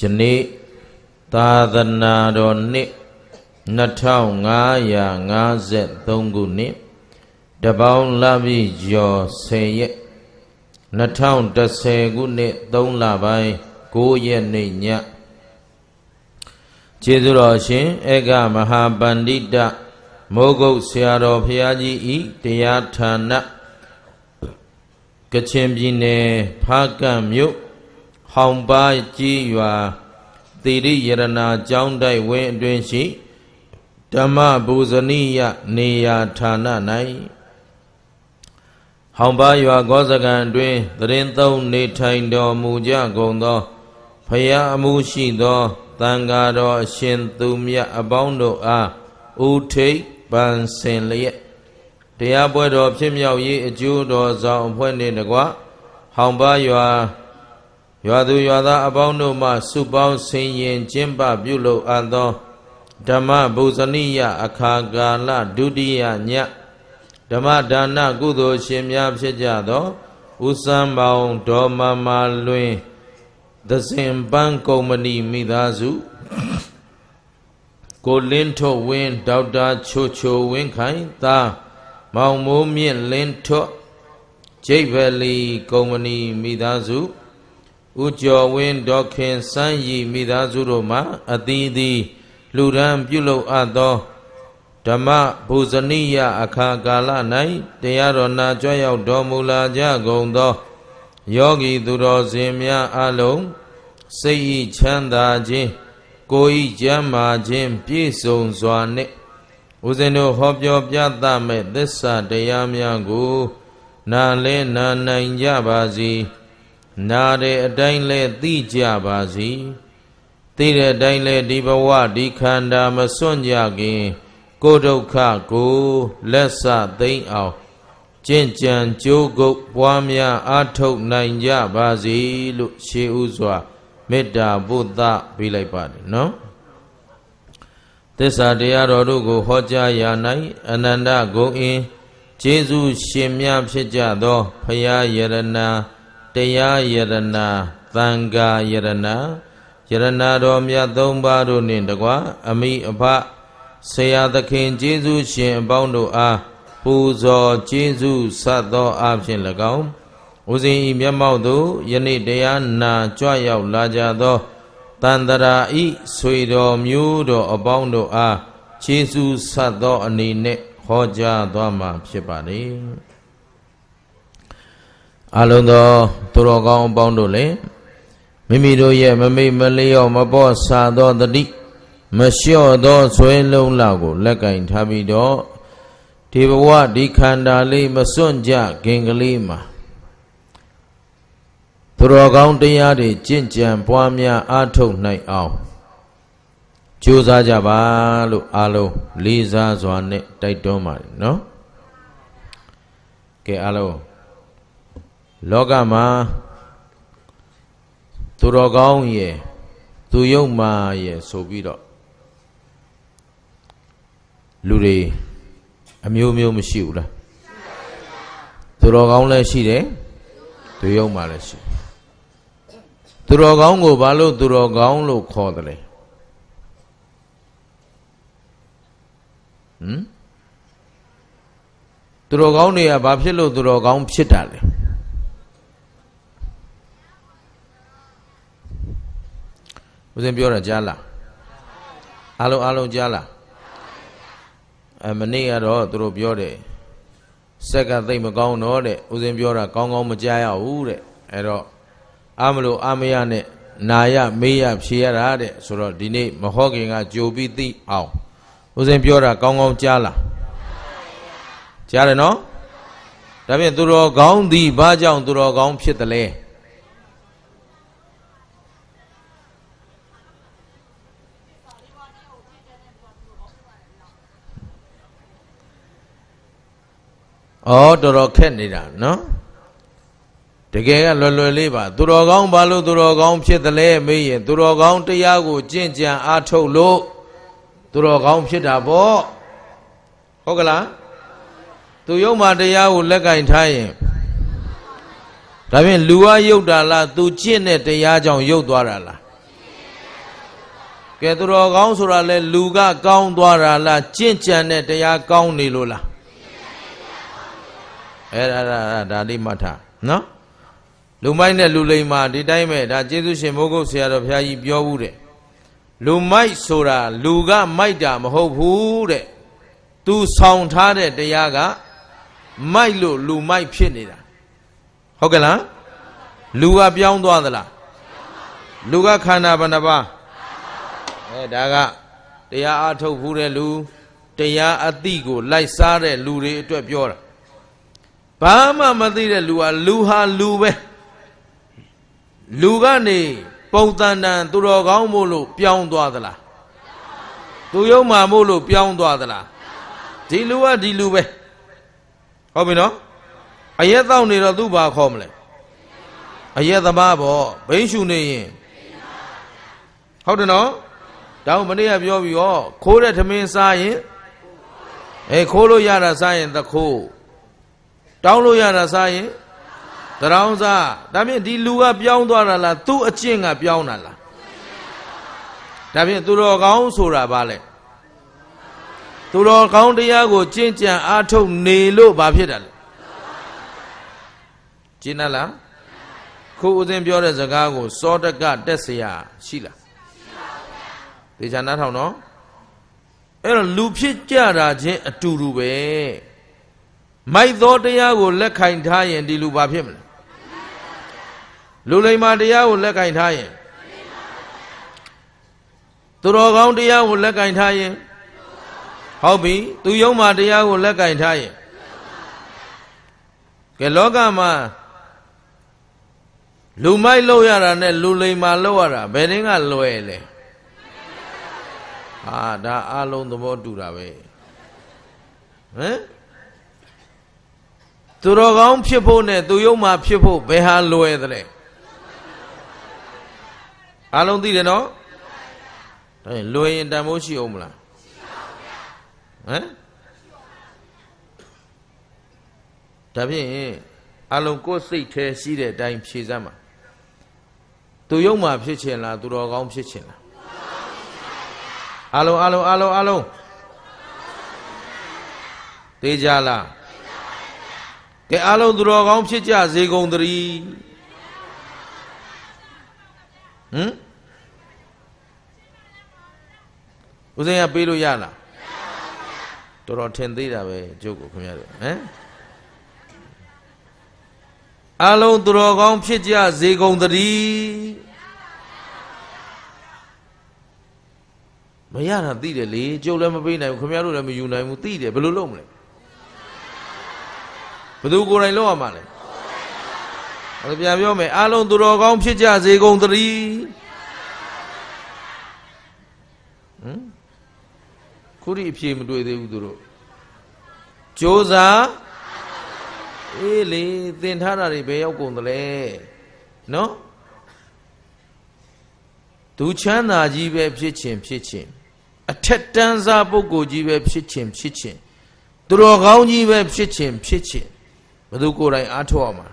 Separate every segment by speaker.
Speaker 1: နေ့သာသနာတော်နှစ်2553ခုနှစ်တပေါင်းလပြည့်ကျော်10ရက်2010ခုနှစ်3လပိုင်း9ရက်နေ့ညကျေးဇူးတော်ရှင်ဧကမဟာပန္တိတမိုးကုတ်ဆရာတော်ဘုရားကြီးဤတရားဌာနကချင်ပြည်နယ်ဖားကန့်မြို့ဟောင်ပါကြီးရွာသီရိယရဏကျောင်းတိုက်ဝင်းအတွင်းရှိဓမ္မဘူဇနိယနေရာဌာန၌ဟောင်ပါရွာကောစကံအတွင်းသတင်းသုံးနေထိုင်တော်မူကြကုန်သောဖယားအမှုရှိသောသံဃာတော်အရှင်သူမြတ်အပေါင်းတို့အားဥထိပ်ပန်ဆင်လျက်တရားပွဲတော်ဖြစ်မြောက်ရေးအကျိုးတော်ဆောင်အဖွဲ့နှင့်တကွဟောင်ပါရွာသူရွာသားအပေါင်းတို့မှစုပေါင်းဆင်ရင်ကျင်းပပြုလုပ်အပ်သောဓမ္မဘူဇနိယအခါကာလဒုတိယညဓမ္မဒါနကုသိုလ်ရှင်များဖြစ်ကြသောဦးစံပေါင်းဒေါ်မာလွင်သဇင်ပန်းကုမ္ပဏီမိသားစုကိုလင်းထွတ်ဝင်းဒေါက်တာချိုဝင်းခိုင်သားမောင်မိုးမြင့်လင်းထွတ်ဂျိတ်ဗလီကုမ္ပဏီမိသားစုဦးကျော်ဝင်းဒေါက်ခင်စန်းရီမိသားစုတို့မှအသီးသီးလူရန်ပြုလုပ်အပ်သောဓမ္မဘူဇနိယအခါကာလ၌တရားတော်နာကြွရောက်တော်မူလာကြကုန်သောယောဂီသူတော်စင်များအလုံးစိတ်ဤချမ်းသာခြင်းကိုယ်ဤကျမ်းမာခြင်းပြည့်စုံစွာနှင့်ဦးဇင်းတို့ဟောပြောပြသမဲ့သစ္စာတရားများကိုနာလဲနာနိုင်ကြပါစေနာတဲ့အတိုင်းလဲသိကြပါစေသိတဲ့အတိုင်းလဲဒီဘဝဒီခန္ဓာမစွန့်ကြခင်ကိုယ်ဒုက္ခကိုလက်ဆသိမ့်အောင်ကျင့်ကြံကြိုးကုပ်ပွားများအားထုတ်နိုင်ကြပါစေလို့ရှေးဥစွာမေတ္တာဘုဒ္ဓပေးလိုက်ပါတယ်နော်သစ္စာတရားတော်တို့ကိုဟောကြားရာ၌အနန္တဂုဏ်အင်းကျေးဇူးရှင်များဖြစ်ကြသောဘုရားယရဏတရားယရဏသံဃာယရဏယရဏတော်မြတ်သုံးပါးတို့နှင့်တကွအမိအဖဆရာသခင်ကျေးဇူးရှင်အပေါင်းတို့အားပူဇော်ကျေးဇူးဆက်သောအားဖြင့်၎င်းဦးဇင်းဤမျက်မှောက်သို့ယနေ့တရားနာကြွရောက်လာကြသောတန်တရာဤဆွေတော်မျိုးတော်အပေါင်းတို့အားကျေးဇူးဆက်သောအနေနဲ့ဟောကြားသွားမှာဖြစ်ပါလေအလုံးသောသူတော်ကောင်းအပေါင်းတို့လည်းမိမိတို့ရဲ့မမိတ်မလျော့မပေါ့ဆာသောတတိမလျှော့သောဆွဲလုံးလောက်ကိုလက်ကင်ထားပြီးတော့ဒီဘဝဒီခန္ဓာလေးမစွန့်ကြခင်ကလေးမှာသူတော်ကောင်းတရားတွေကျင့်ကြံပွားများအားထုတ်နိုင်အောင်ကြိုးစားကြပါလို့အားလုံးလေးစားစွာနဲ့တိုက်တွန်းပါတယ်နော်ကဲအားလုံးလောကမှာသူတော်ကောင်းရဲ့သူယုတ်မာရဲ့ဆိုပြီးတော့လူတွေအမျိုးမျိုးမရှိဘူးလားသူတော်ကောင်းလည်းရှိတယ်သူယုတ်မာလည်းရှိသူတော်ကောင်းကိုဘာလို့သူတော်ကောင်းလို့ခေါ်တယ်လဲသူတော်ကောင်းတွေကဘာဖြစ်လို့သူတော်ကောင်းဖြစ်တာလဲဦးဇင်းပြောတာကြားလားအားလုံးကြားလားမနေ့ကတော့သူတို့ပြောတယ်စက်ကသိမ့်မကောင်းတော့တဲ့ဦးဇင်းပြောတာကောင်းကောင်းမကြားရဘူးတဲ့အဲ့တော့အာမလို့အာမရနဲ့နာရမေးရဖြေရတာတဲ့ဆိုတော့ဒီနေ့မဟောခင်ကကြိုပြီးသိအောင်ဦးဇင်းပြောတာကောင်းကောင်းကြားလားကြားတယ်နော်ဒါဖြင့်သူတော်ကောင်းသည်ဘာကြောင့်သူတော်ကောင်းဖြစ်တယ်လဲတော်တော်ခက်နေတာနော်တကယ်ကလွယ်လွယ်လေးပါသူတော်ကောင်းဘာလို့သူတော်ကောင်းဖြစ်တယ်လဲမေးရင်သူတော်ကောင်းတရားကိုကျင့်ကြံအားထုတ်လို့သူတော်ကောင်းဖြစ်တာပေါ့ဟုတ်ကလားသူယုံမှတရားကိုလက်ကင်ထားရင်ဒါဖြင့်လူဝရုပ်တာလားသူကျင့်တဲ့တရားကြောင့်ရုပ်သွားတာလားကဲသူတော်ကောင်းဆိုတာလဲလူကကောင်းသွားတာလားကျင့်ကြံတဲ့တရားကောင်းနေလို့လားအဲ့ဒါလေးမှတ်ထားနော်လူမိုက်နဲ့လူလိမ္မာဒီတိုင်းပဲဒါကျေးဇူးရှင်မိုးကုတ်ဆရာတော်ဘုရားကြီးပြောဘူးတဲ့လူမိုက်ဆိုတာလူကမိုက်တာမဟုတ်ဘူးတဲ့သူဆောင်ထားတဲ့တရားကမိုက်လို့လူမိုက်ဖြစ်နေတာဟုတ်ကဲ့လားလူကပြောင်းသွားသလားလူကခန္ဓာဘယ်နှပါဒါကတရားအထုတ်ဘူးတဲ့လူတရားအသိကိုလိုက်စားတဲ့လူတွေအတွက်ပြောတာဘာမှမသိတဲ့လူဟာလူပဲလူကနေပုံတန်တန်သူတော်ကောင်းမို့လို့ပြောင်းသွားသလားသူယုံမှမို့လို့ပြောင်းသွားသလားဒီလူကဒီလူပဲဟုတ်ပြီနော်အရက်တောက်နေတော့သူ့ဘာခေါ်မလဲအရက်သမားပေါ့ဘိန်းရှူနေရင်ဟုတ်တယ်နော်တောင်းမနေ့ကပြောပြီးတော့ခိုးတဲ့ထမင်းစားရင်ခိုးလို့ရတာစားရင်သခိုးတောင်းလို့ရတာစားရင်တရောင်းစားဒါဖြင့်ဒီလူကပြောင်းသွားတာလားသူ့အကျင့်ကပြောင်းတာလားဒါဖြင့်သူတော်ကောင်းဆိုတာဘာလဲသူတော်ကောင်းတရားကိုကျင့်ကြံအားထုတ်နေလို့ဘာဖြစ်တာလဲကျင့်လားခုဦးဇင်းပြောတဲ့စကားကိုစောတကတက်เสียရှိလားသေချာနားထောင်နော်အဲ့တော့လူဖြစ်ကြတာချင်းအတူတူပဲမိုက်သောတရားကိုလက်ခံထားရင်ဒီလူဘာဖြစ်မလဲလူလိမ္မာတရားကိုလက်ခံထားရင်သူတော်ကောင်းတရားကိုလက်ခံထားရင်ဟုတ်ပြီသူယုံမှတရားကိုလက်ခံထားရင်ကဲလောကမှာလူမိုက်လောက်ရတာနဲ့လူလိမ္မာလောက်ရတာဘယ်တင်းကလွယ်လဲဒါအလုံးသဘောတူတာပဲဟမ်သူတော်ကောင်းဖြစ်ဖို့နဲ့သူယုံမှဖြစ်ဖို့ဘယ်ဟာလွယ်သလဲအလုံးသိတယ်နော်လွယ်ရင်တန်ဖိုးရှိအောင်မလားဟမ်ဒါဖြင့်အလုံးကိုယ်စိတ်แท้ရှိတဲ့အတိုင်းဖြေစမ်းပါသူယုံမှဖြစ်ချင်လားသူတော်ကောင်းဖြစ်ချင်လားအလုံးသိကြလားကဲအလုံးသူတော်ကောင်းဖြစ်ကြစေကုန်သတည်းဦးဇင်းကပေးလို့ရလားတော်တော်ထင်သေးတာပဲကျုပ်ကိုခင်ဗျားတို့အလုံးသူတော်ကောင်းဖြစ်ကြစေကုန်သတည်းမရတာသိတယ်လေကျုပ်လည်းမပေးနိုင်ဘူးခင်ဗျားတို့လည်းမယူနိုင်ဘူးသိတယ်ဘယ်လိုလုပ်မလဲဘယ်သူကိုယ်တိုင်လုပ်ရမှာလဲပြန်ပြောမယ်အလုံးသူတော်ကောင်းဖြစ်ကြစေကုန်သတည်းခုထိအဖြေမတွေ့သေးဘူးသူတို့ကြိုးစားအေးလေသင်ထားတာတွေဘယ်ရောက်ကုန်သလဲနော်သူချမ်းသာကြီးပဲဖြစ်ခြင်းအထက်တန်းစားပုဂ္ဂိုလ်ကြီးပဲဖြစ်ခြင်းသူတော်ကောင်းကြီးပဲဖြစ်ခြင်းဘယ်သူကိုယ်တိုင်အားထုတ်ရမှာ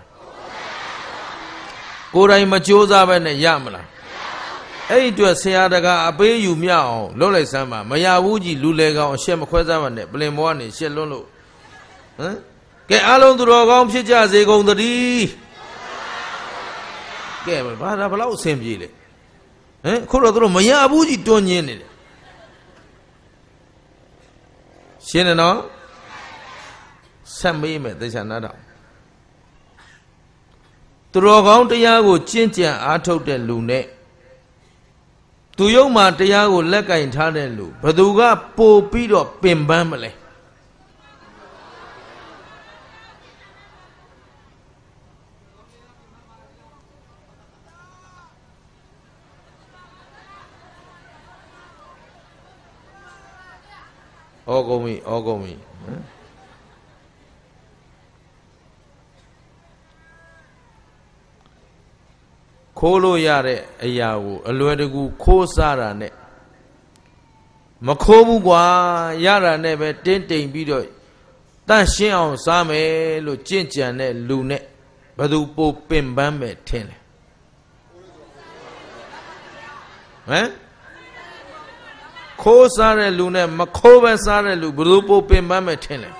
Speaker 1: ကိုယ်တိုင်မကြိုးစားပဲနဲ့ရမလားအဲ့ဒီအတွက်ဆရာတကအပေးယူမြအောင်လုပ်လိုက်စမ်းပါမရဘူးကြီးလူလေကောင်အရှက်မခွဲစားပါနဲ့ပြင်ပေါ်ကနေရှက်လွန်းလို့ကဲအားလုံးသူတော်ကောင်းဖြစ်ကြစေကုန်သတည်းကဲဘာသာဘလောက်အဆင်ပြေလဲခုတော့သူတို့မရဘူးကြီးတွန်းညင်းနေတယ်ရှင်းတယ်နော်ဆက်မေးမယ်သေချာနားတော့သူတော်ကောင်းတရားကိုကျင့်ကြံအားထုတ်တဲ့လူနဲ့သူယုံမှတရားကိုလက်ကင်ထားတဲ့လူဘယ်သူကပို့ပြီးတော့ပင်ပန်းမလဲဩကုန်ပြီခိုးလို့ရတဲ့အရာကိုအလွယ်တကူခိုးစားတာနဲ့မခိုးဘူးကွာရတာနဲ့ပဲတင်းတိမ်ပြီးတော့တန့်ရှင်းအောင်စားမယ်လို့ကြင့်ကြံတဲ့လူနဲ့ဘယ်သူပိုပင်ပန်းမယ်ထင်လဲဟမ်ခိုးစားတဲ့လူနဲ့မခိုးပဲစားတဲ့လူဘယ်လိုပိုပင်ပန်းမဲ့ထင်လဲ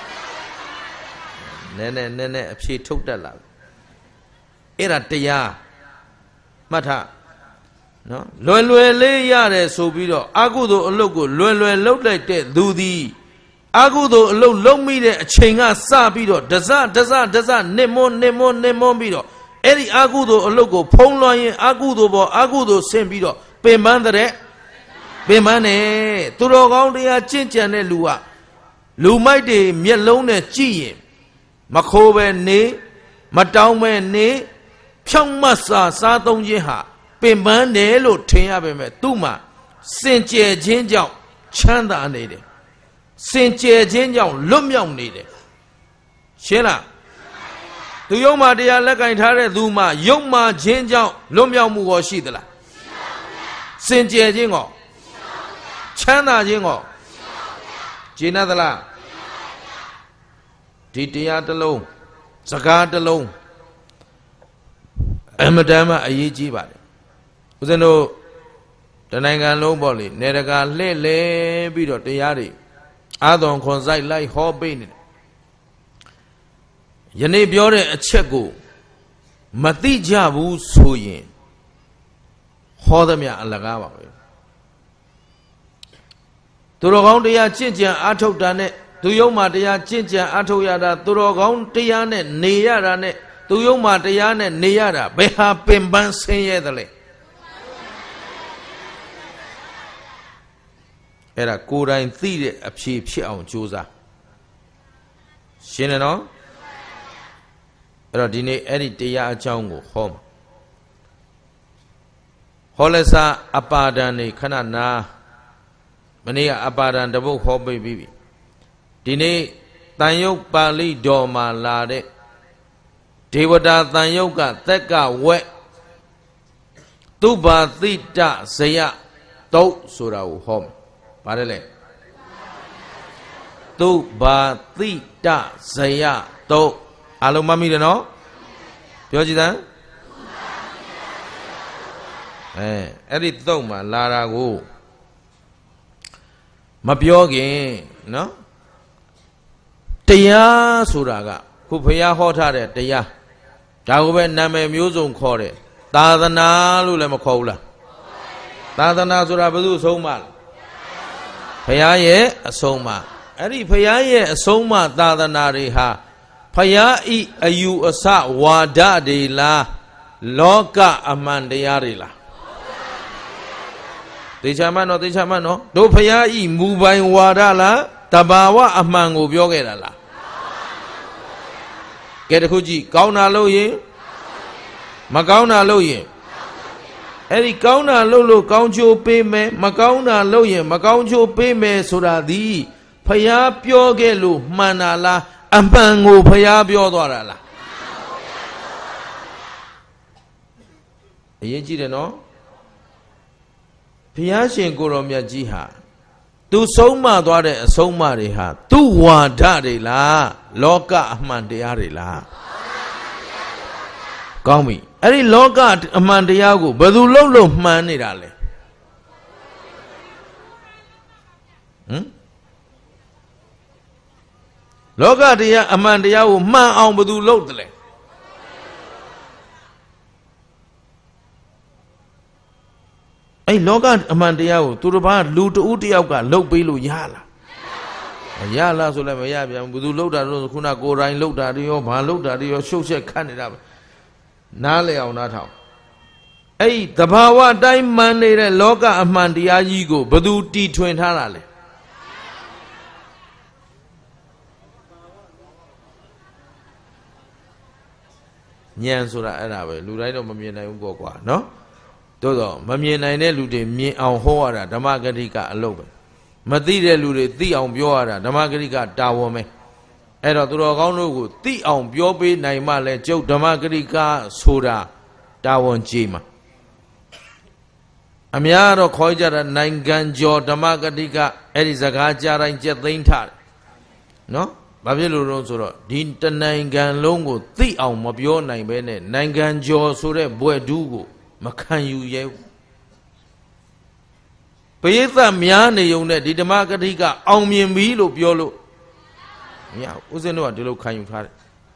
Speaker 1: နည်းနည်းအဖြေထုတ်တတ်လာအဲ့ဒါတရားမှတ်ထားနော်လွယ်လေးရတယ်ဆိုပြီးတော့အကုသိုလ်အလုပ်ကိုလွယ်လုပ်လိုက်တဲ့သူသည်အကုသိုလ်အလုပ်လုပ်မိတဲ့အချိန်ကစပြီးတော့ဒဇနစ်မွန်းပြီးတော့အဲ့ဒီအကုသိုလ်အလုပ်ကိုဖုံးလွှမ်းရင်အကုသိုလ်ပေါ်အကုသိုလ်ဆင့်ပြီးတော့ပင်ပန်းတဲ့ပင်ပန်းနေသူတော်ကောင်းတရားကျင့်ကြံတဲ့လူကလူမိုက်တွေမျက်လုံးနဲ့ကြည့်ရင်မခိုးပဲနေမတောင်းပဲနေဖြောင့်မတ်စွာစားသုံးခြင်းဟာပင်ပန်းတယ်လို့ထင်ရပေမဲ့သူ့မှာစင်ကြယ်ခြင်းကြောင့်ချမ်းသာနေတယ်စင်ကြယ်ခြင်းကြောင့်လွတ်မြောက်နေတယ်ရှင်းလားသူယုံမှတရားလက်ကင်ထားတဲ့သူမှယုံမှခြင်းကြောင့်လွတ်မြောက်မှုကိုရှိသလားစင်ကြယ်ခြင်းကိုချမ်းသာခြင်းကိုကျင့်သလားဒီတရားတစ်လုံးစကားတစ်လုံးအမတန်မှအရေးကြီးပါတယ်ဦးဇင်းတို့တနိုင်ငံလုံးပေါ့လေနေတကာလှည့်လဲပြီးတော့တရားတွေအာသွန်ခွန်ဆိုင်လိုက်ဟောပေးနေတယ်ယနေ့ပြောတဲ့အချက်ကိုမသိကြဘူးဆိုရင်ဟောသမျှအလကားပါပဲသူတော်ကောင်းတရားကျင့်ကြံအားထုတ်တာနဲ့သူယုံမှတရားကျင့်ကြံအားထုတ်ရတာသူတော်ကောင်းတရားနဲ့နေရတာနဲ့သူယုံမှတရားနဲ့နေရတာဘယ်ဟာပင်ပန်းဆင်းရဲသလဲအဲ့ဒါကိုယ်တိုင်သိတဲ့အဖြေဖြစ်အောင်ကြိုးစားရှင်းတယ်နော်အဲ့တော့ဒီနေ့အဲ့ဒီတရားအကြောင်းကိုဟောမှာဟောလက်စာအပါဒံနေခဏနာမနေ့ကအပါဒံတပုတ်ဟောပေးပြီးပြီဒီနေ့တန်ယုတ်ပါဠိတော်မှာလာတဲ့ဒေဝတာတန်ယုတ်ကသက်ကဝက်သူဘာတိတဇယတုတ်ဆိုတာကိုဟောမှာပါတယ်လေသူဘာတိတဇယတုတ်အလုံးမမိတယ်နော်ပြောကြည့်စမ်းအဲ့ဒီတုတ်မှာလာတာကိုမပြောခင်နော်တရားဆိုတာကခုဘုရားဟောထားတဲ့တရားဒါကိုပဲနာမည်မျိုးစုံခေါ်တယ်သာသနာလို့လည်းမခေါ်ဘူးလားသာသနာဆိုတာဘယ်သူအဆုံးမလဲဘုရားရဲ့အဆုံးအမအဲ့ဒီဘုရားရဲ့အဆုံးအမသာသနာတွေဟာဘုရားဤအယူအဆဝါဒတွေလားလောကအမှန်တရားတွေလားသေချာမှန်တော့တို့ဘုရားဤမူပိုင်ဝါဒလားတဘာဝအမှန်ကိုပြောခဲ့တာလားကဲတခုကြည့်ကောင်းတာလို့ရင်မကောင်းတာလို့ရင်အဲ့ဒီကောင်းတာလို့ကောင်းချိုးပေးမယ်မကောင်းတာလို့ရင်မကောင်းချိုးပေးမယ်ဆိုတာဒီဖျားပြောခဲ့လို့မှန်တာလားအမှန်ကိုဖျားပြောသွားတာလားအရေးကြီးတယ်နော်ဘုရားရှင်ကိုရောမြတ်ကြီးဟာသူဆုံးမသွားတဲ့အဆုံးအမတွေဟာသူ့ဝါဒတွေလားလောကအမှန်တရားတွေလားကောင်းပြီအဲ့ဒီလောကအမှန်တရားကိုဘယ်သူလို့မှန်နေတာလဲလောကတရားအမှန်တရားကိုမှန်အောင်ဘယ်သူလုပ်တယ်လဲအဲ့လောကအမှန်တရားကိုသူတစ်ပါးလူတဦးတယောက်ကလှုပ်ပေးလို့ရလားမရလားဆိုလည်းမရပြန်ဘူးဘယ်သူလှုပ်တာလို့ခုနကိုယ်တိုင်လှုပ်တာတွေရောဘာလှုပ်တာတွေရောရှုပ်ရှက်ခတ်နေတာပဲနားလေအောင်နားထောင်အဲ့သဘာဝတိုင်းမှန်နေတဲ့လောကအမှန်တရားကြီးကိုဘယ်သူတီထွင်ထားတာလဲဉာဏ်ဆိုတာအဲ့ဒါပဲလူတိုင်းတော့မမြင်နိုင်ဘူးပေါ့ကွာနော်တို့တော့မမြင်နိုင်တဲ့လူတွေမြင်အောင်ဟောရတာဓမ္မဂရိကအလုပ်ပဲမသိတဲ့လူတွေသိအောင်ပြောရတာဓမ္မဂရိကတာဝန်ပဲအဲ့တော့သူတော်ကောင်းတို့ကိုသိအောင်ပြောပေးနိုင်မှလဲကျုပ်ဓမ္မဂရိကဆိုတာတာဝန်ကြီးမှာအများတော့ခေါ်ကြတာနိုင်ငံကျော်ဓမ္မဂရိကအဲ့ဒီစကားကြားတိုင်းကျက်သိမ်းထားတယ်နော်ဘာဖြစ်လို့လဲဆိုတော့ဒီတနိုင်ငံလုံးကိုသိအောင်မပြောနိုင်ပဲနဲ့နိုင်ငံကျော်ဆိုတဲ့ဘွဲ့ဒူးကိုမခံယူရဲဘူးဘ Payetha Miane Yone, the Demagatica, Almian Milo Biolo. Yeah, wasn't what you look kind of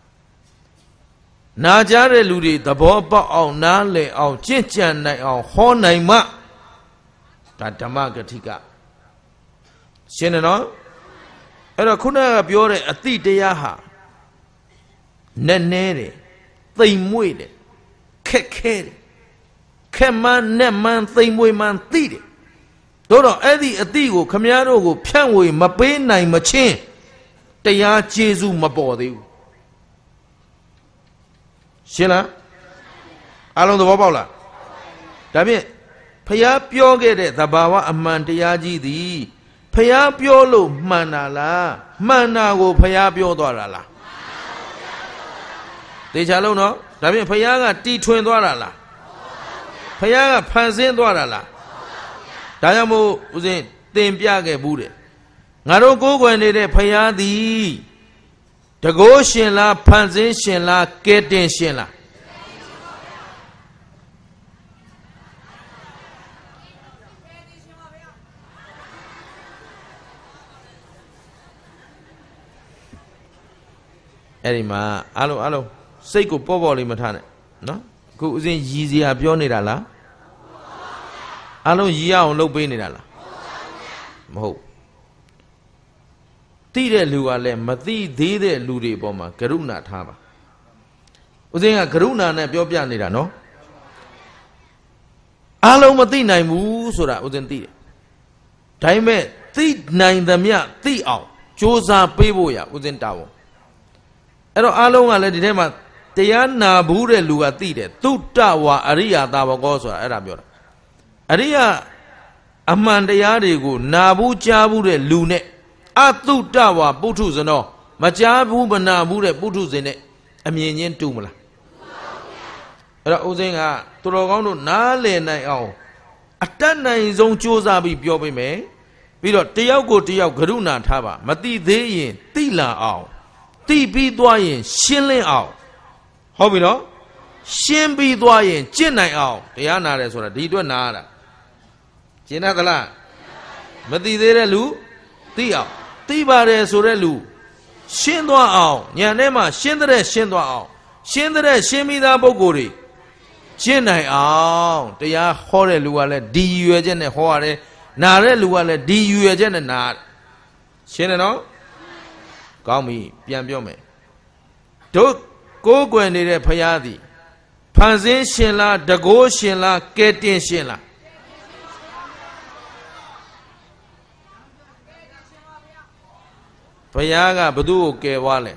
Speaker 1: Najare Ludi, the Boba or Nale or Chinchan or Hornaima. That Demagatica. Shenano? Era Kuna Biore a tea de Yaha. Nenere, they muide, kekere, keman, neman, they mui man tide. Dodo Eddie Adigo, Camiano, Pianway, Mapena, Machin, they are Jesu Mabodi. Shilla Along the Wabola. Damn Paya Pioge, the Bawa, a man Tiaji di Paya Piolo, Manala, Manago, Paya Piodorala. They shall know, Damien Payaga T20 Dwarala Payaga Pansin Dwarala Diamo was in Tempiaga Bude. Naro go when they paya the go shenla, Pansin shenla, Ketin shenla. Erima, allo. Seiko Poboli Matane, no? Go in easy a pionirala. Allo Yao no benirala. Mo Tide Luale, Mati, Dide Ludi Boma, Karuna Tava. Using a Karuna and a Piopianida, no? Allo Matina Moo, so that wasn't tea. Time tea nine the mea, tea out. Josa Peboya was in Tower. Along a lady name. Tayana Bure Luatide, Tutawa, Aria Tavagosa, Arabia. Aria Amandayarigo, Nabu Chabure Lune, Atutawa, Butuzano, Machabu Banabure Butuzine, a Minion Tumula. Uzinga, Torogono, Nale Nao. Atana is on Chosabi Biobe me. Pido Tiago Tiao Garuna Tava, Mati Dayin, Tila out. Tibi Dwayin, Shilling out. How we know? Shimbi Dwayin, Chinai out. The Anna is what a Dido Nada. Chinagala. Mati de Lu, Tia, Tibare Surelu. Shindwa out, Yanema, Shindre Shindwa out. Shindre Shimida Boguri. Chinai out. The Ya Hore Luale, D. Uagen and Hore, Nare Luale, D. Uagen and Nad. Shinano? Call me, Piambiome. Don't go when they payadi. Panzin Shinla, Dago Shinla, Ketin Shinla. Payaga Badu ke wale.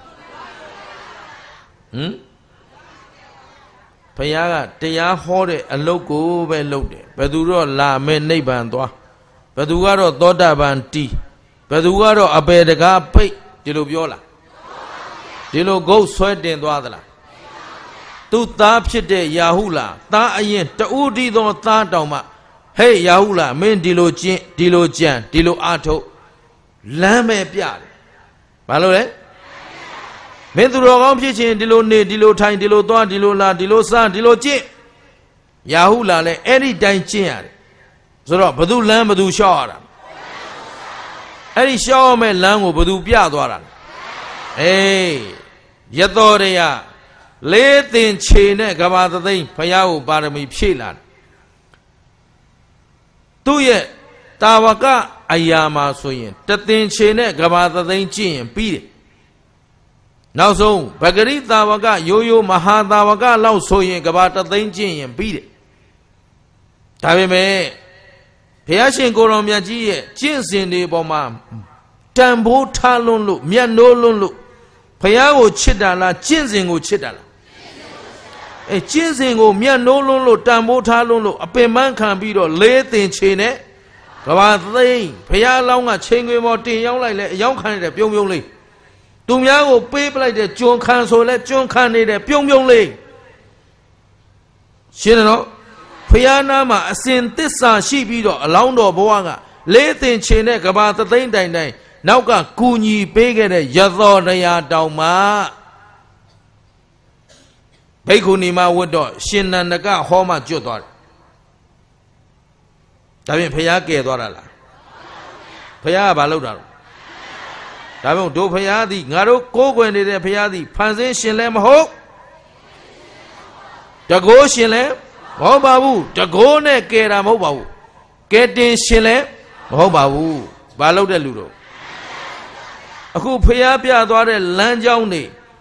Speaker 1: Payaga, Tia Hore, a loco by loaded. Baduro la men neighbor. Badugaro Doda Banti. Badugaro Abedega Pay. Dilubiola. Dilo go sweat in Dwadala. Tu tapshite Yahula, Ta ayen, Taudi do Ta Doma. Hey Yahula, men Dilo Jan, Dilo Ato, Lame Piad. Malore? Meduro Pitchin, Dilo Ne, Dilo Time, Dilo Dwa, Dilo La, Dilo San, Dilo Jin. Yahula, any time chin. Zoro, Badu Lam, Badu Shara. Any show me Lam, Badu Piadwara. Hey, Yadoria. Let in chain about the thing, Payao Barami Pilan. 2 years, Tawaka Ayama Soyin, Tatin Chene, Gabata the Chin, Pete. Now so, Bagari Tawaka, Yoyo Mahadawaka, Lao Soyin, Gabata the Chin, and Pete. Tavime Piashin Goromyaji, Jinsin de Boma, Tambo Talon, Miano Lulu, Payao Chidala, Jinsin Chidala. A chinsing o mia no lolo, tambo talolo, a payman can be the late in Chene. About the Paya Longa, Chingwe Morty, young like young kind of Pyong Yong Lee. Dumyago, paper like the John Council, let John Candy, the Pyong Yong Lee. Shinano, Payanama, a sin this son, she be the Alaundo Boanga, late in Chene, about the thing day. Now got Kuni, Bigger, Yazo, Naya, Dauma. Bekunima would do, Shin and the guy, Homa Jodor. ဒါဖြင့်ဖယားကဲသွားတာလားဖယားကဘာလုပ်တာလဲဒါပေမဲ့တို့ဖယားသည်ငါတို့ကိုးကွယ်နေတဲ့ဖယားသည်ဖန်ဆင်းရှင်လည်းမဟုတ်တကိုးရှင်လည်းမဟုတ်ပါဘူးတကိုးနဲ့ကဲတာမဟုတ်ပါဘူးကဲတင်ရှင်လည်းမဟုတ်ပါဘူးဘာလုပ်တဲ့လူတို့အခုဖယားပြသွားတဲ့လမ်းကြောင်းနေ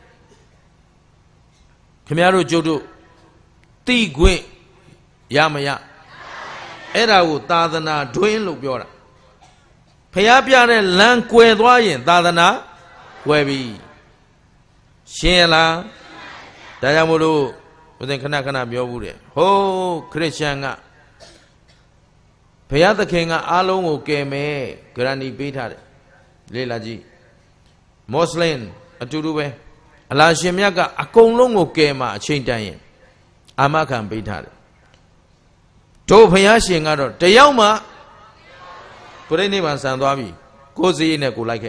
Speaker 1: ခင်ဗျားတို့ကျုပ်တို့တိခွင့်ရမရအဲ့ဒါကိုသာသနာတွင်းလို့ပြောတာဖယားပြတဲ့လမ်းကွယ်သွားရင်သာသနာကွယ်ပြီရှင်းရလားဒါကြောင့်မို့လို့ဘုရင်ခဏခဏပြောဘူးတယ်ဟိုးခရစ်ယာန်ကဘုရားသခင်ကအားလုံးကိုကယ်မယ်ဂရန်တီပေးထားတယ်လေ့လာကြည့်မွတ်စလင်အတူတူပဲအလာရှင်မြတ်ကအကုန်လုံးကိုကယ်မှာအချိန်တန်ရင်အာမခံပေးထားတယ်တို့ဘုရားရှင်ကတော့တယောက်မှပြိဋိဘံဆံသွားပြီကိုယ်စီနဲ့ကိုလိုက်ခဲ့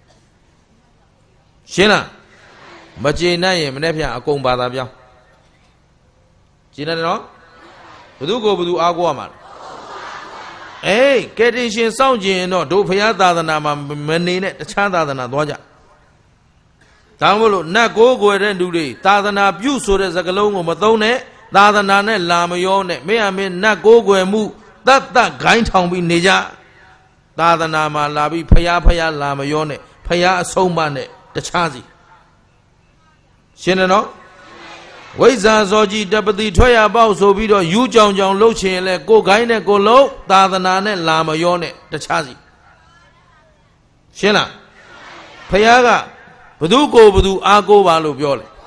Speaker 1: ရှင်းလားမကျေနပ်ရင်မနေ့ပြန်အကုန်ဘာသာပြောင်းကျေနပ်တယ်နော်ဘသူကိုဘသူအားကိုးရမှာလဲအေးကယ်တင်ရှင်စောင့်ကြည့်ရင်တော့တို့ဘုရားသာသနာမှာမနေနဲ့တခြားသာသနာသွားကြဒါမှမဟုတ်နတ်ကိုးကွယ်တဲ့လူတွေသာသနာပြုဆိုတဲ့စကားလုံးကိုမသုံးနဲ့သာသနာနဲ့လာမရောနဲ့မင်းအမင်းနတ်ကိုးကွယ်မှုတတ်တတ်ဂိုင်းထောင်ပြီးနေကြသာသနာမှာလာပြီးဖယားလာမရောနဲ့ဖယားအဆုံးမနဲ့တခြားစီရှင်းတယ်နော်ဝိဇ္ဇာဇောကြီးတပတိထွက်ရပေါက်ဆိုပြီးတော့ယူကြောင်လှုပ်ချင်လဲကိုဂိုင်းနဲ့ကိုလုံးသာသနာနဲ့လာမရောနဲ့တခြားစီရှင်းလားဖယားကဘသူကိုဘသူအားကိုးပါလို့ပြောတယ်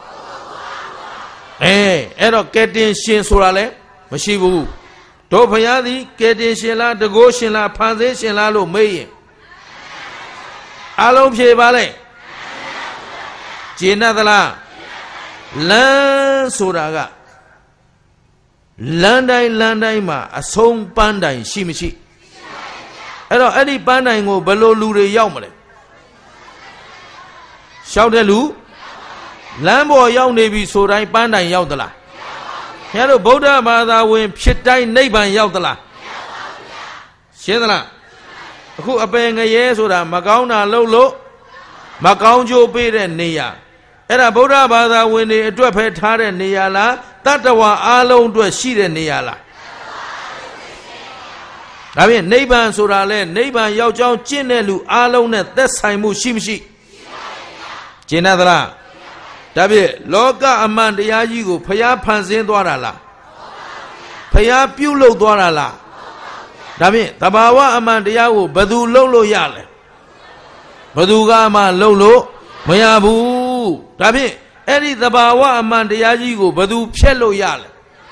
Speaker 1: အဲ့တော့ကဲတင်ရှင်ဆိုတာလဲမရှိဘူးတို့ဘုရားသည်ကဲတင်ရှင်လားတကိုးရှင်လားဖန်ဆင်းရှင်လားလို့မေးရင်အလုံးဖြေပါလေကျေနပ်သလားလမ်းဆိုတာကလမ်းတိုင်းမှာအဆုံးပန်းတိုင်ရှိမရှိအဲ့တော့အဲ့ဒီပန်းတိုင်ကိုဘယ်လိုလူတွေရောက်မလဲရှောက်တဲ့လူလမ်းပေါ်ရောက်နေပြီဆိုတိုင်းပန်းတိုင်ရောက်သလားခင်ဗျားတို့ဗုဒ္ဓဘာသာဝင်ဖြစ်တိုင်းနိဗ္ဗာန်ရောက်သလားရှင်းသလားအခုအပယ်ငရဲဆိုတာမကောင်းတာလုပ်လို့မကောင်းကျိုးပေးတဲ့နေရာအဲ့ဒါဗုဒ္ဓဘာသာဝင်တွေအတွက်ပဲထားတဲ့နေရာလားတတ္တဝါအားလုံးအတွက်ရှိတဲ့နေရာလားဒါဖြင့်နိဗ္ဗာန်ဆိုတာလဲနိဗ္ဗာန်ရောက်ကြောင်းကျင့်တဲ့လူအားလုံးနဲ့သက်ဆိုင်မှုရှိမရှိကျင့်သလားဒါဖြင့်လောကအမှန်တရားကြီးကိုဖျားဖန်ဆင်းသွားတာလားဖျားပြုလုပ်သွားတာလားဒါဖြင့်သဘာဝအမှန်တရားကိုဘယ်သူလုပ်လို့ရလဲဘယ်သူကမှလုပ်လို့မရဘူးဒါဖြင့်အဲ့ဒီသဘာဝအမှန်တရားကြီးကိုဘယ်သူဖျက်လို့ရလဲ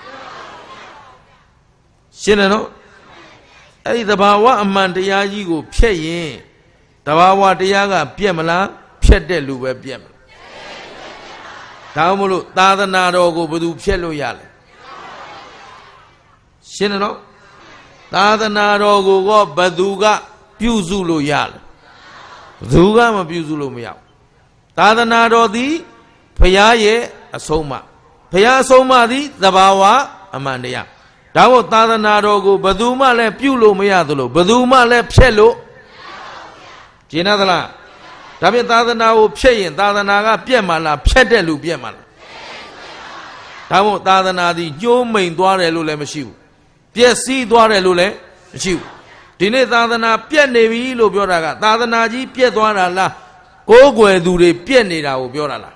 Speaker 1: ရှင်းတယ်နော်အဲ့ဒီသဘာဝအမှန်တရားကြီးကိုဖျက်ရင်သဘာဝတရားကပြက်မလားဖျက်တဲ့လူပဲပြက်မလားဒါမှမဟုတ်သာသနာတော်ကိုဘယ်သူဖျက်လို့ရလဲရှင်းတယ်နော်သာသနာတော်ကိုဘယ်သူကပြုစုလို့ရလဲဘယ်သူကမပြုစုလို့မရဘူးသာသနာတော်သည်ဘုရားရဲ့အဆုံးအမဘုရားအဆုံးအမသည်သဘာဝအမှန်တရားဒါမို့သာသနာတော်ကိုဘယ်သူမှလည်းပြုလို့မရသလိုဘယ်သူမှလည်းဖျက်လို့ကျင်သလားဒါဖြင့်သာသနာကိုဖျက်ရင်သာသနာကပြက်မှလားဖျက်တဲ့လူပြက်မှလားဒါမို့သာသနာသည်ညှိုးမိန်သွားတယ်လို့လည်းမရှိဘူးပျက်စီးသွားတယ်လို့လည်းမရှိဘူးဒီနေ့သာသနာပြက်နေပြီလို့ပြောတာကသာသနာကြီးပြက်သွားတာလားကိုးကွယ်သူတွေပြက်နေတာကိုပြောတာလား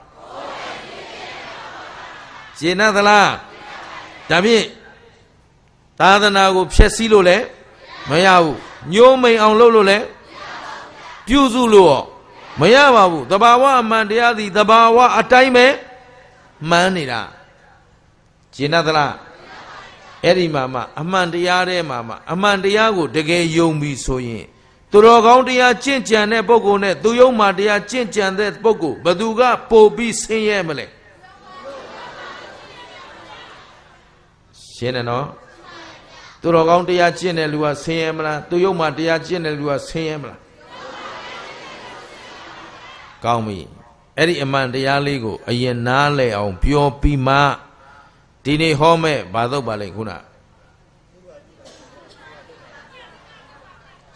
Speaker 1: ရှင်းသလားဒါဖြင့်သာသနာကိုဖျက်ဆီးလို့လည်းမရဘူးညှိုးမိန်အောင်လုပ်လို့လည်းပြုစုလို့မရပါဘူးသဘာဝအမှန်တရားသည်သဘာဝအတိုင်းပဲမှန်းနေတာရှင်းသလားအဲ့ဒီမှာအမှန်တရားထဲမှာအမှန်တရားကိုတကယ်ယုံပြီဆိုရင်သူတော်ကောင်းတရားကျင့်ကြံတဲ့ပုဂ္ဂိုလ်နဲ့သူယုံမှတရားကျင့်ကြံတဲ့ပုဂ္ဂိုလ်ဘယ်သူကပိုပြီးဆင်းရဲမလဲရှင်းတယ်နော်သူတော်ကောင်းတရားကျင့်တဲ့လူကဆင်းရဲမလားသူယုံမှတရားကျင့်တဲ့လူကဆင်းရဲမလားကောင်းပြီအဲ့ဒီအမှန်တရားလေးကိုအရင်နားလည်အောင်ပြောပြီးမှဒီနေ့ဟောမဲ့ဘာတော့ပါလဲခုန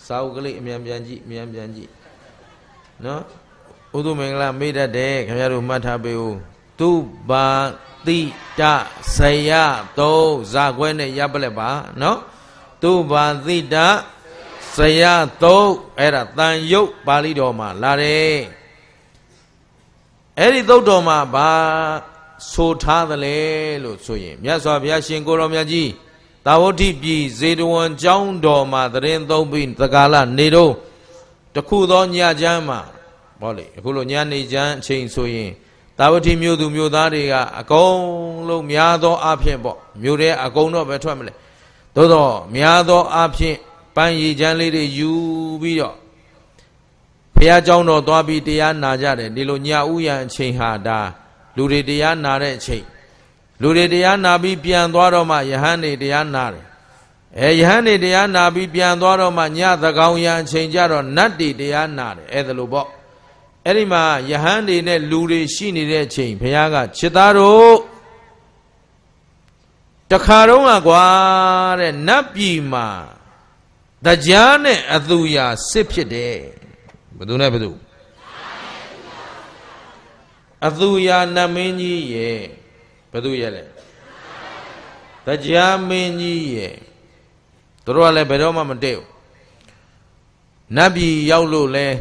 Speaker 1: sao cái lị miền biển gì nó ô tô mình là mấy đợt đấy cái nhà đồ mà thà biểu tu ba ti cha say ya tô ra quen này ya bale ba nó tu ba ti cha say ya tô ấy là tan yuk Pali đồ mà là đấy ấy đi đâu đồ mà ba số thà đó lệ lo số gì nhà xóa nhà xin cô làm nhà gì tao đi bị dễ đồ trong đồ mà đến đâu bị tất cả là nề đồ tất khu đó nhà jam mà bảo lệ khu lo nhà này jam chuyện số gì tao đi miêu tu miêu ta đi à công lo nhà đó áp hiện bỏ miêu đấy à công nó phải thoải mái đó đó nhà đó áp hiện ban gì jam lấy để yu bị đó phía trong đó toa bị tiền nã ra đấy đi lo nhà uyan chuyện hà đa lù đi tiền nã đấy chuyện lù đi tiền nã bị biển toa đó mà yahan đi tiền nã đấy yahan đi tiền nã bị biển toa đó mà nhà ta cao yan chuyện ra đó nát đi tiền nã đấy đó lo bỏ ấy đi mà yahan đi này lù đi xin đi đấy chuyện phía cái chết ta rồi tất cả đó mà qua đấy nát bị mà đại gia này aduya xếp chết đấy Betul na betul. Aduya namenyi ye, betul ya le. Tajamenyi ye. Terus le betul mah mendeu. Nabi yau lu le.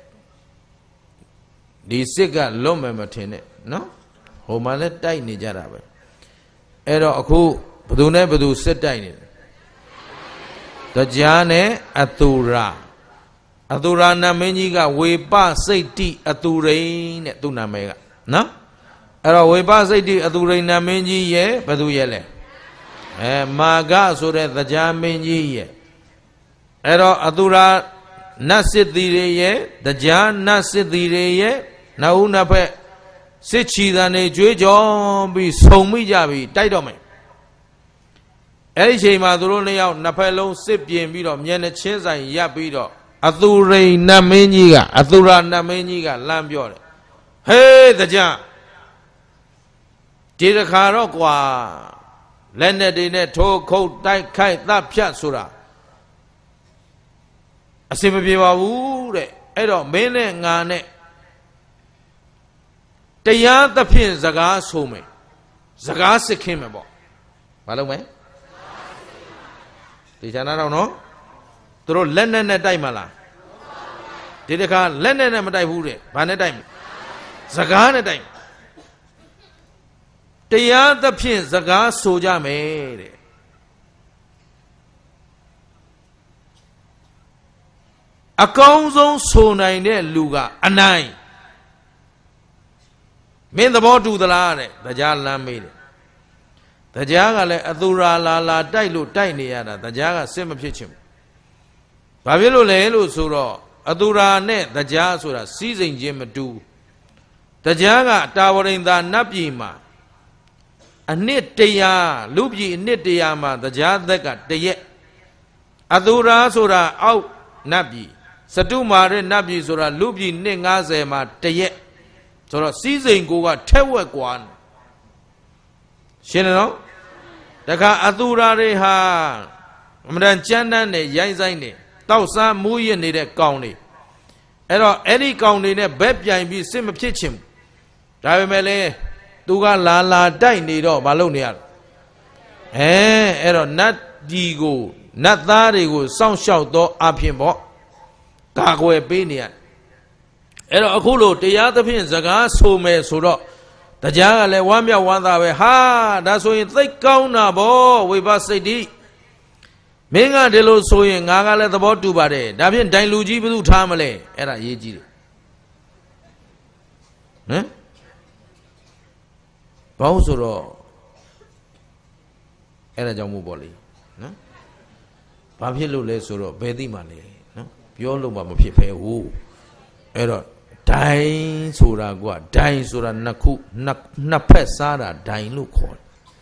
Speaker 1: Di sega lom me mathene, no? Homa le tai ni jara ba. Ero aku betul na betul set tai ni. Tajane atura. Atura namenyi ka wepa saiti aturai ne tu name ka no ero wepa saiti aturai namenyi ye badu ye le maga so de taja menji ye ero atura nasithi re ye taja nasithi re ye na u na phe sit chi da ne jwe jaw bi song mi ja bi tai do me အဲ့ဒီချိန်မှာသူတို့နှစ်ယောက်နှစ်ဖက်လုံးစစ်ပြင်ပြီးတော့မျက်နှာချင်းဆိုင်ရပ်ပြီးတော့အသူရိန်နတ်မင်းကြီးကအသူရနတ်မင်းကြီးကလမ်းပြောတယ်ဟေးတကြဒီတစ်ခါတော့ကွာလက်နဲ့တွေနဲ့ထိုးခုတ်တိုက်ခိုက်တပ်ဖြတ်ဆိုတာအစင်မပြေပါဘူးတဲ့အဲ့တော့မင်းနဲ့ငါနဲ့တရားသဖြင့်စကားဆိုမယ်စကားစစ်ခင်းမယ်ပေါ့မလုပ်မယ်ဒီချာနာတော့နော်သူတို့လက်နဲ့တိုက်မလားဒီတခါလက်နဲ့မတိုက်ဘူးတဲ့ဘာနဲ့တိုက်မလဲစကားနဲ့တိုက်တရားသဖြင့်စကားဆိုကြမယ်တဲ့ အကောင်းဆုံးဆိုနိုင်တဲ့လူကအနိုင်မင်းသဘောတူသလားတဲ့တရားလမ်းမေးတယ်တရားကလည်းအသူရာလာတိုက်လို့တိုက်နေရတာတရားကစစ်မဖြစ်ချင်ဘူးဘာဖြစ်လို့လဲလို့ဆိုတော့အသူရာနဲ့တရားဆိုတာစီးစိမ်ချင်းမတူတရားကတာဝရိန်သာနတ်ပြည်မှာအနှစ်တရာလူပြည်အနှစ်တရာမှာတရားသက်ကတရက်အသူရာဆိုတာအောက်နတ်ပြည်စတုမာရနတ်ပြည်ဆိုတာလူပြည်နှစ်90မှာတရက်ဆိုတော့စီးစိမ်ကိုကထက်ဝက်กว่าရှင်းတယ်နော်တခါအသူရာတွေဟာအမှန်တန်ကြမ်းတမ်းနဲ့ရိုင်းဆိုင်နဲ့တောက်စားမူးရနေတဲ့ကောင်တွေအဲ့တော့အဲ့ဒီကောင်တွေနဲ့ဘက်ပြိုင်ပြီးစစ်မဖြစ်ချင်ဘူးဒါပေမဲ့လည်းသူကလာတိုက်နေတော့မလုပ်နေရအဲ့တော့နတ်ကြီးကိုနတ်သားတွေကိုစောင့်ရှောက်တော့အဖြစ်ပေါ့ကာကွယ်ပေးနေရအဲ့တော့အခုလို့တရားသဖြင့်စကားဆိုမယ်ဆိုတော့တရားကလည်းဝမ်းမြောက်ဝမ်းသာပဲဟာဒါဆိုရင်သိကောင်းတာဗောဝိပဿစိတ်တိမင်းကဒီလိုဆိုရင်ငါကလည်းသဘောတူပါတယ်ဒါဖြင့်ဒိုင်လူကြီးဘယ်သူထားမလဲအဲ့ဒါရေးကြည့်တယ်ဟမ်ဘာလို့ဆိုတော့အဲ့ဒါကြောင့်မို့ပေါ့လေနော်ဘာဖြစ်လို့လဲဆိုတော့ဘယ်သိမှလဲနော်ပြောလို့မှမဖြစ်ဖဲဘူးအဲ့တော့ဒိုင်ဆိုတာကဒိုင်ဆိုတာနှစ်ခုနှစ်ဖက်စားတာဒိုင်လို့ခေါ်တယ်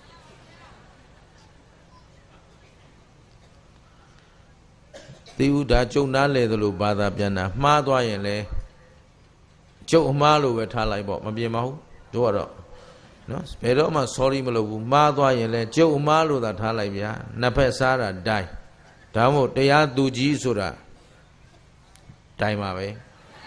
Speaker 1: ဒီဥဒါကျုံနားလေသလိုဘာသာပြန်တာမှားသွားရင်လဲကျုပ်အမှားလို့ပဲထားလိုက်ပေါ့မပြင်ပါဘူးတို့ကတော့နော်ဘယ်တော့မှ sorry မလုပ်ဘူးမှားသွားရင်လဲကျုပ်အမှားလို့သာထားလိုက်ဗျာနှစ်ဖက်စားတာဒိုင်ဒါမို့တရားသူကြီးဆိုတာတိုင်းပါပဲ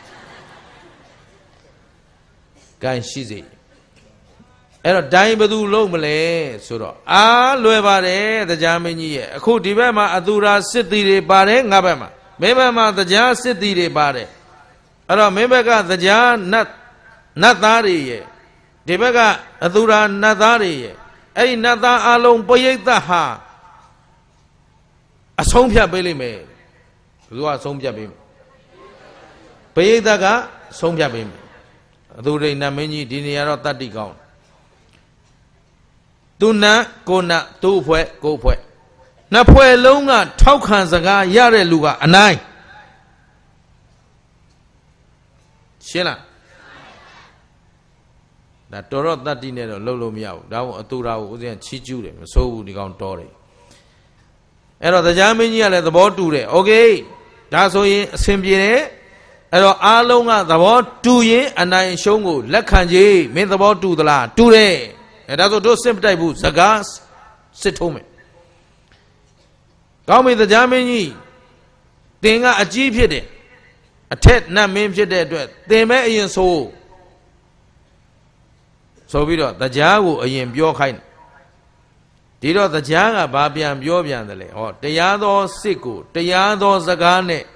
Speaker 1: ကိုင်းရှိစေအဲ့တော့တိုင်းဘသူလုံးမလဲဆိုတော့အားလွယ်ပါတယ်တရားမင်းကြီးရဲ့အခုဒီဘက်မှာအသူရာစစ်တီတွေပါတယ်ငါဘက်မှာမင်းဘက်မှာတရားစစ်တီတွေပါတယ်အဲ့တော့မင်းဘက်ကတရားနတ်သားတွေရဲ့ဒီဘက်ကအသူရာနတ်သားတွေရဲ့အဲ့ဒီနတ်သားအလုံးပရိသတ်ဟာအဆုံးဖြတ်ပေးလိမ့်မယ်ဘယ်သူကအဆုံးဖြတ်ပေးမလဲပရိသတ်ကဆုံးဖြတ်ပေးမယ်အသူရိဏမင်းကြီးဒီနေရာတော့တတ္တိကောင်းသူနတ်ကိုနတ်သူ့ဖွဲ့ကိုဖွဲ့နှစ်ဖွဲ့လုံးကထောက်ခံစကားရတဲ့လူကအနိုင်ရှင်းလားဒါတော်တော့တတ္တိနဲ့တော့လှုပ်လို့မရဘူးဒါမို့အတူရာကိုဦးဇင်းချီးကျူးတယ်မစိုးဘူးဒီကောင်တော်တယ်အဲ့တော့တရားမင်းကြီးကလည်းသဘောတူတယ်โอเคဒါဆိုရင်အဆင်ပြေတယ်အဲ့တော့အားလုံးကသဘောတူရင်အနိုင်ရှုံးကိုလက်ခံကြည်မင်းသဘောတူသလားတူတယ်အဲ့ဒါဆိုတို့စစ်မတိုက်ဘူးစကားစစ်ထုံးမယ်ကောင်းပြီတရားမင်းကြီးသင်ကအကြီးဖြစ်တယ်အထက်နတ်မင်းဖြစ်တဲ့အတွက်သင်မဲ့အရင်ဆိုပြီးတော့တရားကိုအရင်ပြောခိုင်းဒီတော့တရားကဘာပြန်ပြောပြန်တယ်လဲဟောတရားသောစစ်ကိုတရားသောစကားနဲ့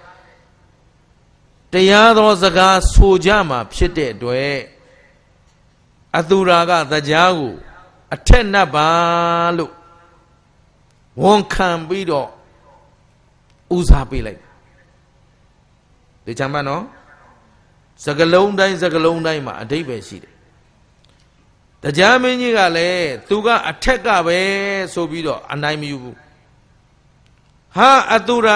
Speaker 1: တရားသောစကားဆိုကြမှာဖြစ်တဲ့အတွက်အသူရာကတရားကိုအထက်နတ်ပါလို့ဝန်ခံပြီးတော့ဦးစားပေးလိုက်ဒီချမ်းမနော်စကလုံးတိုင်းမှာအဓိပ္ပာယ်ရှိတယ်တရားမင်းကြီးကလည်းသူကအထက်ကပဲဆိုပြီးတော့အနိုင်မယူဘူးဟာအသူရာ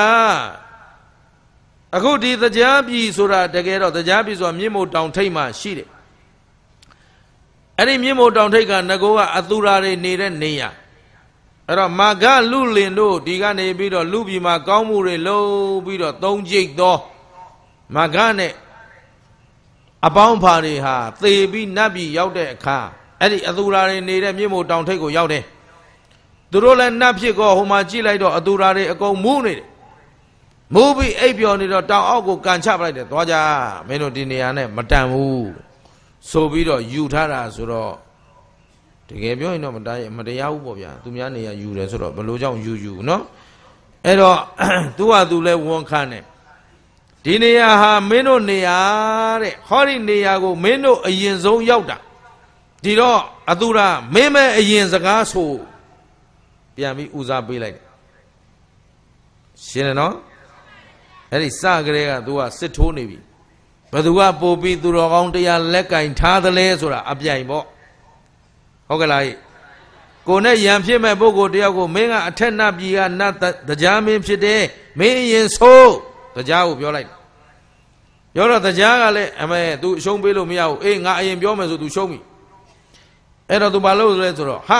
Speaker 1: အခုဒီတရားပြည်ဆိုတာတကယ်တော့တရားပြည်ဆိုတာမြင့်မို့တောင်ထိပ်မှာရှိတယ်အဲ့ဒီမြင့်မို့တောင်ထိပ်ကငကိုကအသူရာတွေနေတဲ့နေရအဲ့တော့မာဂလူလင်တို့ဒီကနေပြီးတော့လူပြည်မှာကောင်းမှုတွေလုပ်ပြီးတော့သုံးကြိတ်သောမာဂနဲ့အပေါင်းဖာတွေဟာသေပြီးနတ်ပြည်ရောက်တဲ့အခါအဲ့ဒီအသူရာတွေနေတဲ့မြင့်မို့တောင်ထိပ်ကိုရောက်တယ်သူတို့လည်းနတ်ဖြစ်ကောဟိုမှာကြည့်လိုက်တော့အသူရာတွေအကုန်မူးနေတယ်မူးပြီးအိပ်ပျော်နေတော့တောင်အောက်ကိုကန်ချပလိုက်တယ်သွားကြမင်းတို့ဒီနေရာနဲ့မတန်ဘူးဆိုပြီးတော့ယူထားတာဆိုတော့တကယ်ပြောရင်တော့မတရားဘူးပေါ့ဗျာသူများနေရာယူတယ်ဆိုတော့ဘလို့ကြောင့်ယူနော်အဲ့တော့သူကသူလဲဝန်ခံတယ်ဒီနေရာဟာမင်းတို့နေရာတဲ့ဟောဒီနေရာကိုမင်းတို့အရင်ဆုံးရောက်တာဒီတော့အသူရာမင်းမဲ့အရင်စကားဆိုပြန်ပြီးဦးစားပေးလိုက်တယ်ရှင်းတယ်နော်အဲ့ဒီစကလေးကသူကစစ်ထိုးနေပြီဘယ်သူကပို့ပြီးသူတော်ကောင်းတရားလက်ကင်ထားသလဲဆိုတာအပြိုင်ပေါ့ဟုတ်ကဲ့လားကိုနဲ့ရံဖြစ်မဲ့ပုဂ္ဂိုလ်တယောက်ကိုမင်းကအထက်နတ်ပြည်ကနတ်တရားမင်းဖြစ်တယ်မင်းအရင်ဆိုတရားကိုပြောလိုက်ပြောတော့တရားကလည်းအမေသူအရှုံးပေးလို့မရဘူးအေးငါအရင်ပြောမယ်ဆိုသူရှုံးပြီအဲ့တော့သူဘာလို့လဲဆိုတော့ဟာ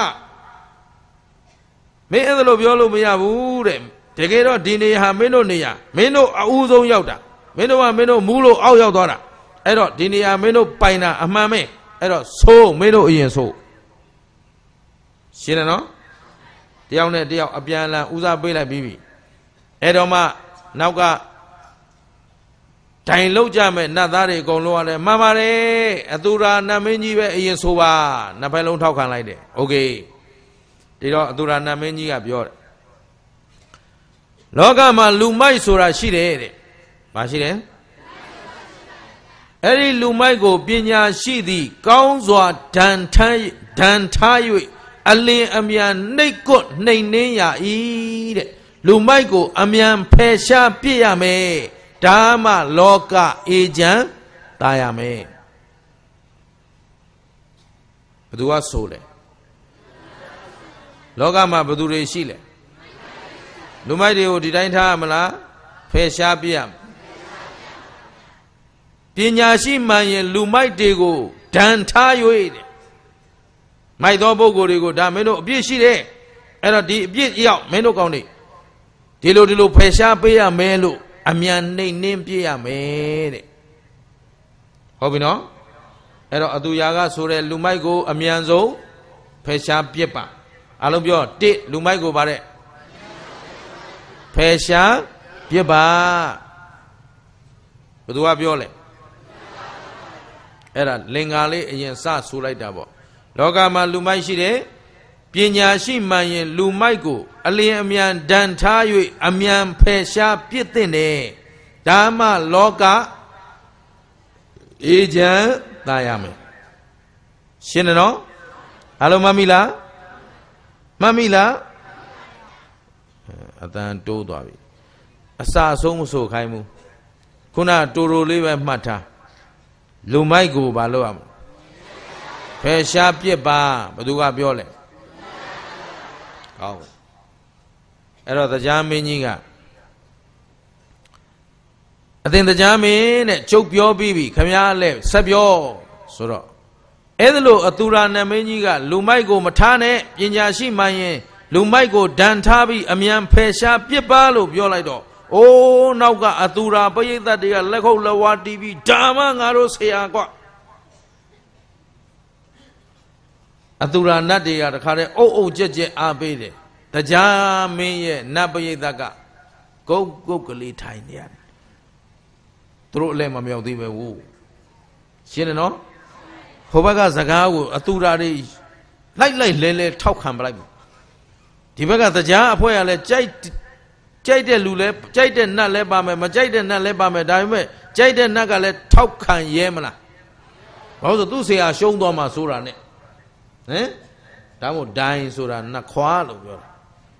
Speaker 1: မင်းအဲ့လိုပြောလို့မရဘူးတဲ့တကယ်တော့ဒီနေရာဟာမင်းတို့နေရာမင်းတို့အဦးဆုံးရောက်တာမင်းတို့ကမင်းတို့မူးလို့အောက်ရောက်သွားတာအဲ့တော့ဒီနေရာမင်းတို့ပိုင်တာအမှန်ပဲအဲ့တော့ဆိုးမင်းတို့အရင်ဆိုးရှင်းတယ်နော်တယောက်နဲ့တယောက်အပြန်အလှန်ဦးစားပေးလိုက်ပြီးပြီအဲ့တော့မှနောက်ကတိုင်လောက်ကြမဲ့နတ်သားတွေအကုန်လုံးကလည်းမှန်ပါတယ်အသူရာနတ်မင်းကြီးပဲအရင်ဆိုပါနှစ်ဖက်လုံးထောက်ခံလိုက်တယ်โอเคဒီတော့အသူရာနတ်မင်းကြီးကပြောတယ်လောကမှာလူမိုက်ဆိုတာရှိတယ်တဲ့ဘာရှိတယ်အဲ့ဒီလူမိုက်ကိုပညာရှိသည်ကောင်းစွာဒဏ်ထား၍အလင်းအမြန်နှိတ်ကွနှိမ်နှင်းရ၏တဲ့လူမိုက်ကိုအမြန်ဖယ်ရှားပြစ်ရမယ်ဒါမှလောကအေချမ်းသာရမယ်ဘယ်သူကဆိုလဲလောကမှာဘယ်သူတွေရှိလဲလူမိုက်တွေကိုဒီတိုင်းထားရမလားဖယ်ရှားပြရမယ်ပညာရှိမှန်ရင်လူမိုက်တွေကိုဒဏ်ထား၍တဲ့မိုက်သောပုဂ္ဂိုလ်တွေကိုဒါမင်းတို့အပြစ်ရှိတယ်အဲ့တော့ဒီအပြစ်ရောက်မင်းတို့ကောင်းနေဒီလိုဖယ်ရှားပေးရမယ်လို့အမြန်နှိမ်နှင်းပြရမယ်တဲ့ဟုတ်ပြီနော်အဲ့တော့အသူရာကဆိုတဲ့လူမိုက်ကိုအမြန်ဆုံးဖယ်ရှားပြစ်ပါအားလုံးပြော1လူမိုက်ကိုပါတဲ့ဖယ်ရှားပြစ်ပါဘသူကပြောလဲအဲ့ဒါလင်္ကာလေးအရင်စဆိုလိုက်တာပေါ့လောကမှာလူမိုက်ရှိတယ်ပညာရှိမှန်ရင်လူမိုက်ကိုအလင်းအမြန်ဒဏ်ထား၍အမြန်ဖယ်ရှားပြစ်သင့်တယ်ဒါမှလောကအေးချမ်းသာရမယ်ရှင်းတယ်နော်အားလုံးမှတ်မိလားမှတ်မိလားအတန်တိုးသွားပြီအစာဆုံးမဆိုခိုင်းဘူးခုနတူတူလေးပဲမှတ်ထားလူမိုက်ကိုဘာလို့ရမလဲဖယ်ရှားပြစ်ပါဘသူကပြောလဲဟောအဲ့တော့တရားမင်းကြီးကအသင်တရားမင်းတဲ့ကျုပ်ပြောပြီးပြီခမည်းလည်းဆက်ပြောဆိုတော့အဲ့ဒါလို့အတူရာနမင်းကြီးကလူမိုက်ကိုမထားနဲ့ပညာရှိမှန်ရင်လူမိုက်ကိုဒဏ်ထားပြီးအမြန်ဖယ်ရှားပြစ်ပါလို့ပြောလိုက်တော့အိုးနောက်ကအတူရာပရိသတ်တွေကလက်ခုပ်လက်ဝါးတီးပြီးဒါမှငါတို့ဆရာကွအတူရာနတ်တွေကတခါတည်းအုပ်အုပ်ကြက်ကြက်အားပေးတယ်တရားမင်းရဲ့နတ်ပရိသတ်ကကုတ်ကုတ်ကလေးထိုင်နေရတယ်သူတို့အလဲမမြောက်သေးပဲဟုတ်ရှင်းတယ်နော်ဟိုဘက်ကစကားကိုအတူရာတွေလိုက်လဲလဲထောက်ခံပလိုက်ဒီဘက်ကတရားအဖွဲ့ကလည်းကြိုက်တဲ့လူလဲကြိုက်တဲ့နတ်လဲပါမယ်မကြိုက်တဲ့နတ်လဲပါမယ်ဒါပေမဲ့ကြိုက်တဲ့နတ်ကလည်းထောက်ခံရဲမလားဘာလို့ဆိုသူ့ဆရာရှုံးသွားမှဆိုတာနဲ့ဟမ်ဒါမို့ဒိုင်းဆိုတာနတ်ခွာလို့ပြောတာ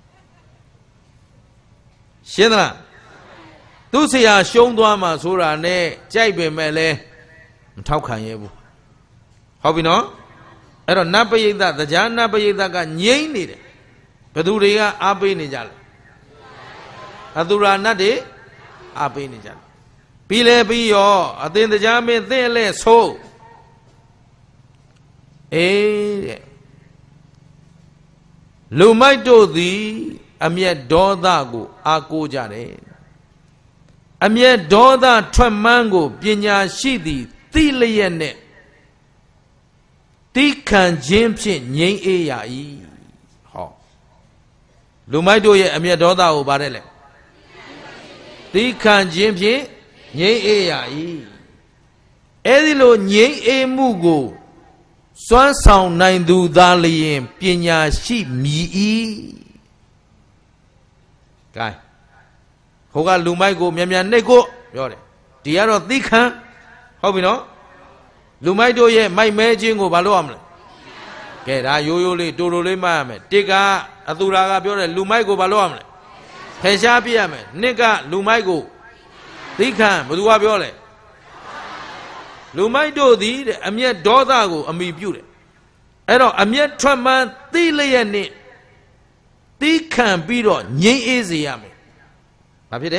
Speaker 1: ရှင်းသလားသူ့ဆရာရှုံးသွားမှဆိုတာနဲ့ကြိုက်ပေမဲ့လဲမထောက်ခံရဲဘူးဟုတ်ပြီနော်အဲ့တော့နတ်ပရိသတ်တရားနတ်ပရိသတ်ကငြိမ့်နေတယ်ဘသူတွေကအားပေးနေကြလဲအတူရာနတ်တွေအားပေးနေကြတယ်ပြီးလဲပြီးရောအသင်တရားမင်းသင်လဲဆိုးအေးတဲ့လူမိုက်တို့သည်အမျက်ဒေါသကိုအားကိုးကြတယ်အမျက်ဒေါသထွက်မှန်းကိုပညာရှိသည်သိလျက်နဲ့တိခံခြင်းဖြင့်ငြိမ်းအေးရ၏ဟောလူမိုက်တို့ရဲ့အမျက်ဒေါသကိုဗါတဲ့လေတိခံခြင်းဖြင့်ငြိမ်းအေးရ၏အဲ့ဒီလိုငြိမ်းအေးမှုကိုစွမ်းဆောင်နိုင်သူသာလျင်ပညာရှိမြည်၏ကဲဟိုကလူမိုက်ကိုမြန်မြန်နှိပ်ကိုပြောတယ်ဒီကတော့သိခံဟုတ်ပြီနော်လူမိုက်တို့ရဲ့မိုက်မဲခြင်းကိုဘာလို့ရမလဲကဲဒါရိုးရိုးလေးတူတူလေးမှတ်ရမယ်တစ်ကအတူရာကပြောတယ်လူမိုက်ကိုဘာလို့ရမလဲဖယ်ရှားပြရမယ်နှစ်ကလူမိုက်ကိုသိခံဘယ်သူကပြောလဲလူမိုက်တို့သည်တဲ့အမျက်ဒေါသကိုအမိပြုတယ်အဲ့တော့အမျက်ထွက်မှန်းသိလျက်နဲ့သိခံပြီးတော့ငြိမ်းအေးစေရမယ်ဘာဖြစ်တယ်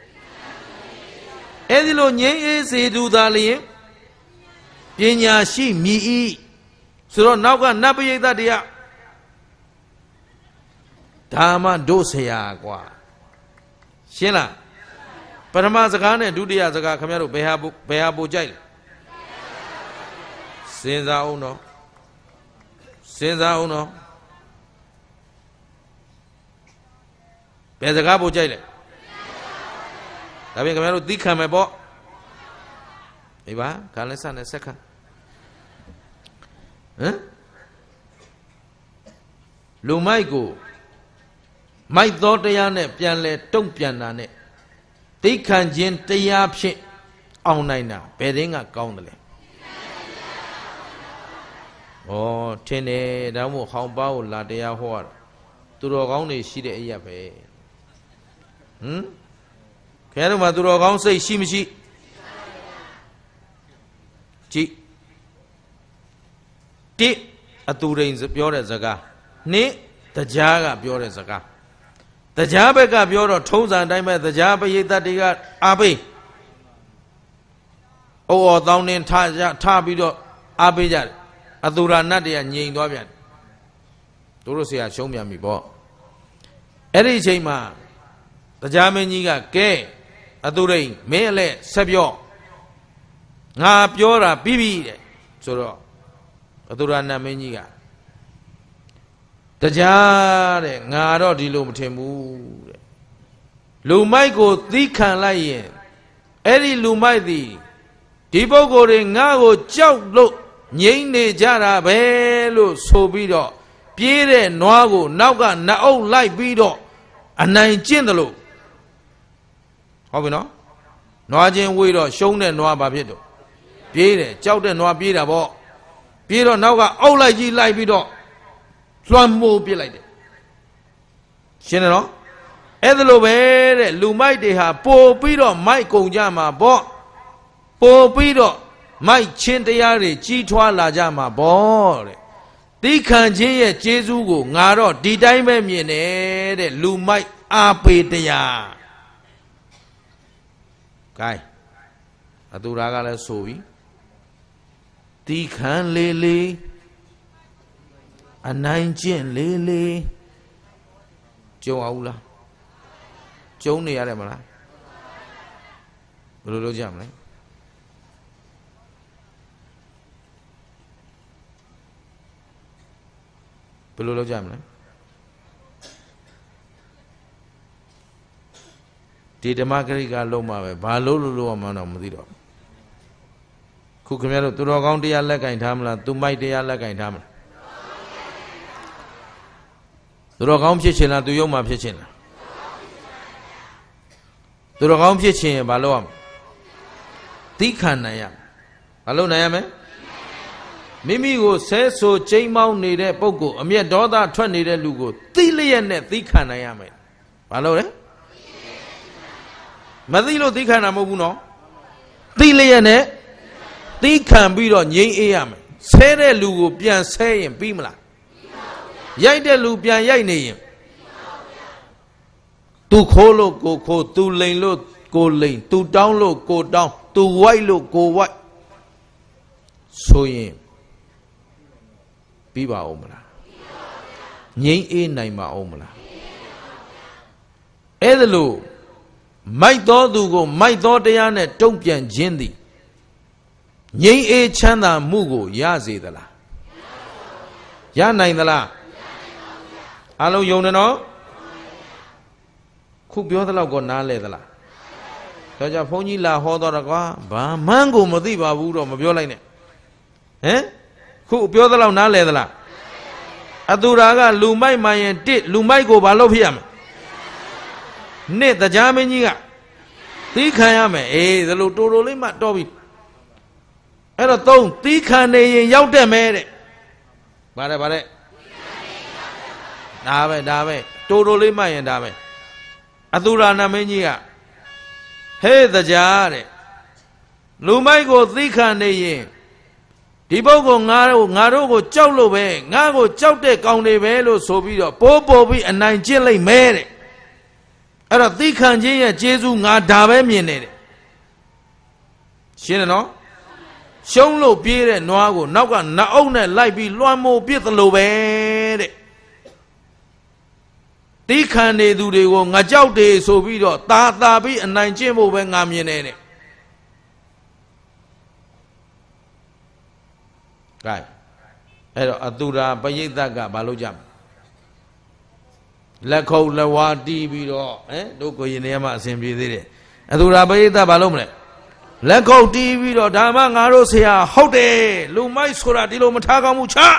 Speaker 1: အဲ့ဒီလိုငြိမ်းအေးစေသူသာလျင်ပညာရှိမြည်၏ဆိုတော့နောက်ကနတ်ပရိသတ်တွေကဒါမှတို့ဆရာကွာရှင်းလားပထမစကားနဲ့ဒုတိယစကားခင်ဗျားတို့ဘယ်ဟာပို့ကြိုက်လဲစဉ်းစားအောင်တော့စဉ်းစားအောင်တော့ဘယ်စကားပို့ကြိုက်လဲဒါပြင်ခင်ဗျားတို့သိခံမယ်ပေါ့ဒီပါခါလက်စနဲ့ဆက်ခါဟမ်လူမိုက်ကိုမိုက်သောတရားနဲ့ပြန်လဲတုံ့ပြန်တာနဲ့သိခံခြင်းတရားဖြင့်အောင်နိုင်တာဘယ်တင်းကကောင်းတယ်လဲဩထင်တယ်ဒါမှမဟုတ်ဟောင်းပါကိုလာတရားဟောရတာသူတော်ကောင်းတွေရှိတဲ့အရာပဲဟမ်ခင်ဗျားတို့မှာသူတော်ကောင်းစိတ်ရှိမရှိကြည့်တိအတူရိန်ပြောတဲ့စကားနှစ်တရားကပြောတဲ့စကားတရားဘက်ကပြောတော့ထုံးစံအတိုင်းပဲတရားပရိသတ်တွေကအားပေးအော်တောင်းနေထားပြီးတော့အားပေးကြတယ်အတူရာနတ်တွေကငြိမ်သွားပြန်တို့တို့ဆရာရှုံးပြန်ပြီပေါ့အဲ့ဒီအချိန်မှာတရားမင်းကြီးကကဲအတူရိန်မင်းလည်းဆက်ပြောငါပြောတာပြီးပြီတဲ့ဆိုတော့အတူရာနတ်မင်းကြီးကတရားတဲ့ငါတော့ဒီလိုမထင်ဘူးတဲ့လူမိုက်ကိုသီးခံလိုက်ရင် Eri lumai di Dibogore ngago chok lo Nyine jara belo sobido Piere noago nauga nao lai bido Anai jindalo Hobi no? Noa jin wido shone noa babido Piere chok de noa bida bo Piero nauga au lai ji lai bido Luan mo pi lai de Shine no? Edlo bere lumai de ha po bido mai kong jama bo Po bido Mai chin tayari chi thwa la jama bo de Ti khan chin ye jesu ko nga ro di dai me myin ne de lu mai a pe taya Kai Atura ka le so bi Ti khan le le Anai chin le le Jong au la Jong ne yare ma la Blo lo jam le Belo lo jam le Di Dhammagari ka long ma be ba lo lo ma no ma thi do Khu khmya do tu ro kaung taya let kain tha ma la tu mai taya let kain tha ma la Tu ro kaung phit chin la tu yong ma phit chin la Tu ro kaung phit chin ba lo am Ti khan nai ya ba lo nai ya me Mimi go se so chain mauနေတဲ့ပုဂ္ဂိုလ်အမျက်ဒေါသထွက်နေတဲ့လူကိုသိလျက်နဲ့သိခံနိုင်ရမယ်။ဘာလို့လဲ။မသိလို့သိခံတာမဟုတ်ဘူးနော်။သိလျက်နဲ့သိခံပြီးတော့ငြိမ်းအေးရမယ်။ဆဲတဲ့လူကိုပြန်ဆဲရင်ပြီးမလား။ရိုက်တဲ့လူပြန်ရိုက်နေရင်သူခိုးလို့ကိုခိုးသူလိန်လို့ကိုလိန်သူတောင်းလို့ကိုတောင်းသူဝိုက်လို့ကိုဝိုက်ဆိုရင်Bi ba om la Ngin e nai ma om la Edelo Mai do tu ko mai do taya ne tong pian jin di Ngin e chanda mu ko ya se da la Ya nai da la Along yong ne no Khu pyo da law ko na le da la Da ja phon ji la ho do da kwa ba man ko ma thi ba bu do ma pyo lai ne Hen Khu pyo da law na le da la Atura ka lu mai ma yin tit lu mai ko ba lo phit ya ma Nit taja ming ji ka Ti khan ya me da lo to to lai ma to bi Ai do tong ti khan ne yin yauk tet me de Ba de Da be to to lai ma yin da be Atura na ming ji ka He taja de Lu mai ko ti khan ne yin Di bau ko nga ro ko chok lo be nga ko chok de kaung de be lo so bi do po po bi anai chin lai me de Ai do ti khan chin ye jesu nga da be myin ne de Shin ne no Shong lo pye de nwa ko nauk ka na auk ne lai bi luan mo pit lo be de Ti khan ne tu de ko nga chok de so bi do ta bi anai chin mo be nga myin ne de Right. Ero atura payita ka ba lo jam. Let khou let wa ti bi do do ko yin ne ma asin pi thi de. Atura payita ba lo ma le. Let khou ti bi do da ma nga ro sia hout de lu mai soda di lo ma tha kaung mu cha.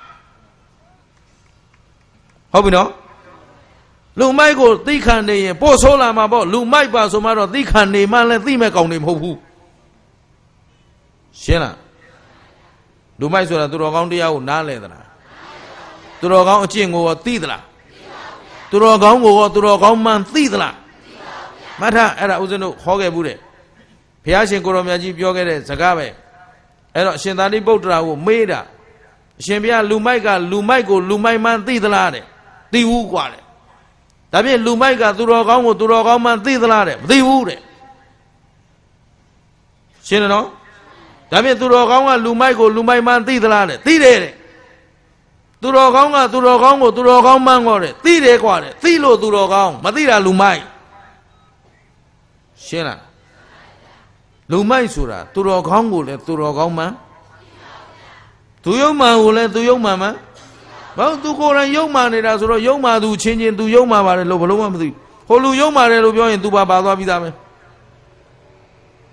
Speaker 1: Hout bi no? Lu mai ko ti khan ne yin po so la ma bo lu mai ba so ma do ti khan ne ma le ti me kaung ne ma hout bu. Shin la Lu mai so da tu ro kaung taya ko na le da la Tu ro kaung a chin ko ti da la Tu ro kaung ko tu ro kaung man ti da la Ma tha ai da usin do kho ke bu de Phaya Shin Ko Ro Mya Ji pyo ke de saka be Ai do Shin Thani Buddha ko me da Shin Phaya lu mai ka lu mai ko lu mai man ti da la de Ti wu kwa de Da phit lu mai ka tu ro kaung ko tu ro kaung man ti da la de Ma ti wu de Shin ne no Da phit tu ro kaung ka lu mai ko lu mai man ti da la de Ti de de Tu ro kaung ka tu ro kaung ko tu ro kaung man ko de Ti de kwa de Ti lo tu ro kaung Ma ti da lu mai Shin la Lu mai so da tu ro kaung ko le tu ro kaung man Tu yong man ko le tu yong man ma Ba tu ko ran yong man ne da so do yong ma tu chin chin tu yong ma ba le lo ba lo ma ma thi Ho lu yong ma le lo pyo yin tu ba ba twa pi da me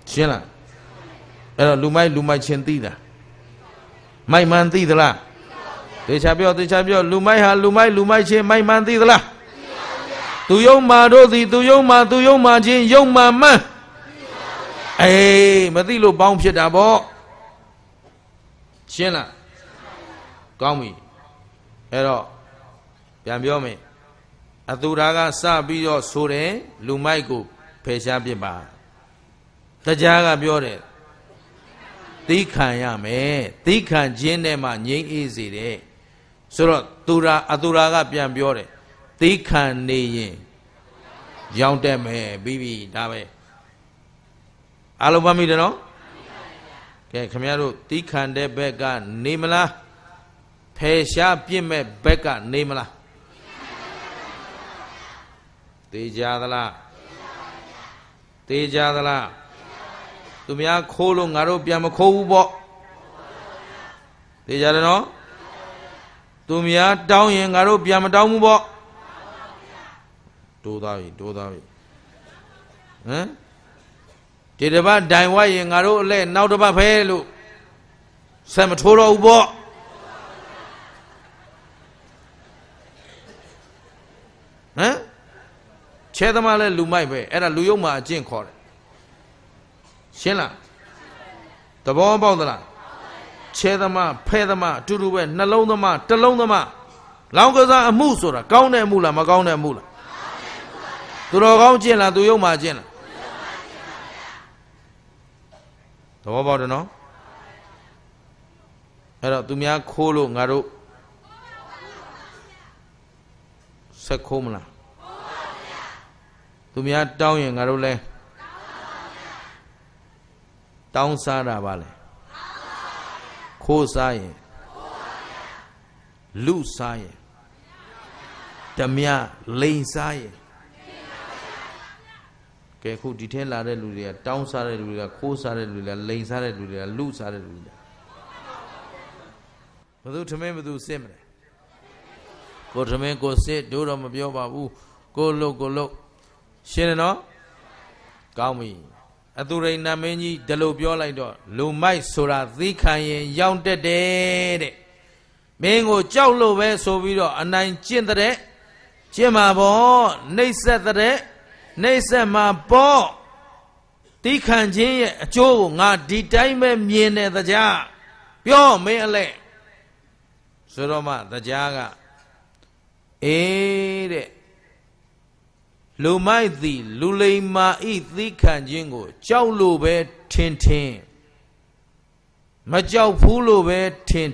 Speaker 1: ရှင်းလားအဲ့တော့လူမိုက်ချင်းသိလားမိုက်မှန်သိသလားတေချာပြောလူမိုက်ဟာလူမိုက်ချင်းမိုက်မှန်သိသလားသူယုံမာတို့သည်သူယုံမာချင်းယုံမာမှန်အေးမသိလို့ပေါင်းဖြစ်တာပေါ့ရှင်းလားကောင်းပြီအဲ့တော့ပြန်ပြောမယ်အတူတာကစပြီးတော့ဆိုတယ်လူမိုက်ကိုဖယ်ရှားပြစ်ပါတရားကပြောတယ်သီးခံရမယ်သီးခံခြင်းနဲ့မှငြိမ်းအေးစေတယ်ဆိုတော့အတူတာကပြန်ပြောတယ်သီးခံနေရင်ရောင်းတက်မယ်ပြီးပြီဒါပဲအားလုံးပါမိတယ်နော်ကဲခင်ဗျားတို့သီးခံတဲ့ဘက်ကနေမလားဖယ်ရှားပြစ်မဲ့ဘက်ကနေမလားသေကြသလားသေကြသလားသူများခိုးလို့ငါတို့ပြန်မခိုးဘူးပေါ့သေကြတယ်နော်သူများတောင်းရင်ငါတို့ပြန်မတောင်းဘူးပေါ့တိုးသားပြီဟမ်ဒီတစ်ပတ်တိုင်ဝိုင်းရင်ငါတို့အလဲနောက်တစ်ပတ်ဖဲလို့ဆက်မထိုးတော့ဘူးပေါ့ဟမ်ချဲသမားလဲလူမိုက်ပဲအဲ့ဒါလူယုံမှာအကျင့်ခေါ်တယ်ရှင်းလားသဘောပေါက်သလားချဲသမားဖဲသမားအတူတူပဲနှလုံးသမားတစ်လုံးသမားလောင်းကစားအမှုဆိုတာကောင်းတဲ့အမှုလားမကောင်းတဲ့အမှုလားသူတော်ကောင်းကျင့်လားသူယုံမှာကျင့်လားသဘောပေါက်တယ်နော်အဲ့တော့သူများခိုးလို့ငါတို့ဆက်ခိုးမလားသူများတောင်းရင်ငါတို့လဲတောင်းစားတာပါလေခိုးစားရင်လူစားရင်ဓမြလိန်စားရင်ကဲခုဒီထဲလာတဲ့လူတွေကတောင်းစားတဲ့လူတွေကခိုးစားတဲ့လူတွေကလိန်စားတဲ့လူတွေကလူစားတဲ့လူတွေဘယ်သူထမင်းဘယ်သူစစ်မလဲကိုထမင်းကိုစစ်တို့တော့မပြောပါဘူးကိုလုတ်ရှင်းတယ်နော်ကောင်းပြီအသူရိန်နာမင်းကြီးဒီလိုပြောလိုက်တော့လူမိုက်ဆိုတာသီးခံရင်ရောင်းတက်တယ်တဲ့မင်းကိုကြောက်လို့ပဲဆိုပြီးတော့အနိုင်ကျင့်တဲ့ကျင့်မှာပေါ့နှိပ်စက်တဲ့နှိပ်စက်မှာပေါ့သီးခံခြင်းရဲ့အကျိုးကိုငါဒီတိုင်းပဲမြင်တဲ့တရားပြောမင်းအလဲဆိုတော့မှတရားကအေးတဲ့လူမိုက်သည်လူလိမ္မာဤသီးခံခြင်းကိုကြောက်လို့ပဲထင်မကြောက်ဘူးလို့ပဲထင်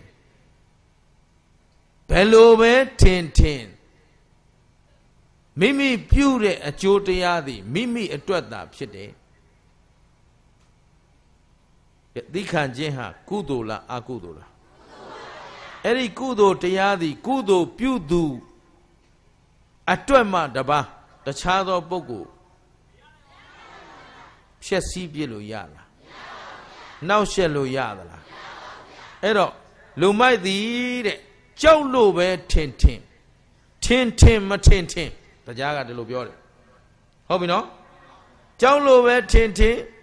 Speaker 1: ဘယ်လိုပဲထင်မိမိပြုတဲ့အကျိုးတရားသည်မိမိအတွက်သာဖြစ်တယ်သီးခံခြင်းဟာကုသိုလ်လားအကုသိုလ်လားအဲ့ဒီကုသိုလ်တရားသည်ကုသိုလ်ပြုသူအတွက်မှတပါးတခြားသောပုဂ္ဂိုလ်ဖြည့်ဆည်းပြလို့ရလားနောက်ရှက်လို့ရသလားအဲ့တော့လူမိုက်သည်တဲ့ကြောက်လို့ပဲထင်မထင်တရားကဒီလိုပြောတယ်ဟုတ်ပြီနော်ကြောက်လို့ပဲထင်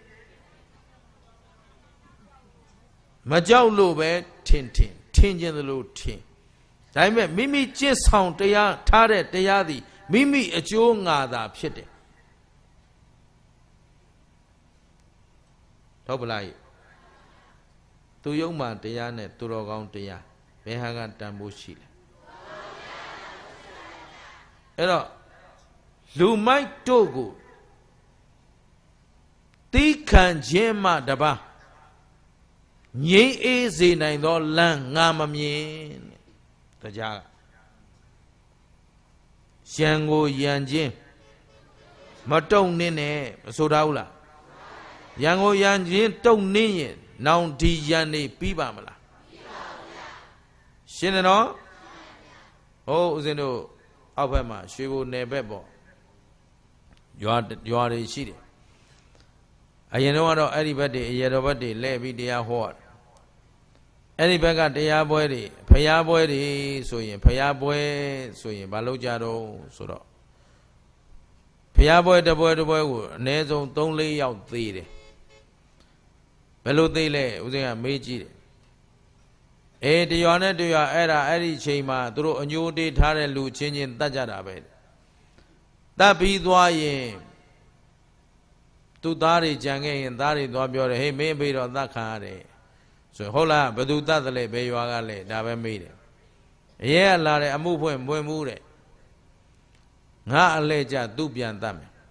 Speaker 1: မကြောက်လို့ပဲထင်ခြင်းသလိုထင်ဒါပေမဲ့မိမိကျင့်ဆောင်တရားထားတဲ့တရားသည်မိမိအကျိုးငါသာဖြစ်တယ်ဟုတ်ပလားသူယုံမှတရားနဲ့သူတော်ကောင်းတရားဘယ်ဟာကတန်ဖိုးရှိလဲအဲ့တော့လူမိုက်တို့ကိုသီးခံခြင်းမှတပါးငြိမ်းအေးစေနိုင်သောလမ်းငါမမြင်တရားကရန်ကိုရန်ခြင်းမတုံနှင်းနဲ့မဆိုထားဘူးလားရန်ကိုရန်ခြင်းတုံနှင်းရင်နောင်ဒီရန်နေပြီးပါမလားရှင်းတယ်နော်ဟုတ်ဦးဇင်းတို့အောက်ဘက်မှာရွှေဘိုနယ်ဘက်ပေါ့ရွာတွေရှိတယ်အရင်တော့အဲ့ဒီဘက်တွေအရေတော်ဘက်တွေလဲပြီးတရားဟောရတယ်အဲ့ဒီဘက်ကတရားပွဲတွေဖျားပွဲတွေဆိုရင်ဖျားပွဲဆိုရင်ဘာလို့ကြတော့ဆိုတော့ဖျားပွဲတပွဲကိုအနည်းဆုံး 3-4 ယောက်သေးတယ်ဘယ်လိုသိလဲဦးဇင်းကမေးကြည့်တယ်တရွာနဲ့တရွာအဲ့ဒီချိန်မှာသူတို့အညိုတေးထားတဲ့လူချင်းချင်းတတ်ကြတာပဲတတ်ပြီးသွားရင်သူသားတွေကြံခဲ့ရင်သားတွေသွားပြောတယ်ဟေးမင်းအဖေတော့တတ်ခံရတယ်ဆိုဟုတ်လားဘယ်သူတတ်တယ်လဲဘယ်ရွာကလဲဒါပဲမေးတယ်အရေးကလာတယ်အမှုဖွင့်မှုတဲ့ငါအလဲကြသူ့ပြန်တတ်မယ်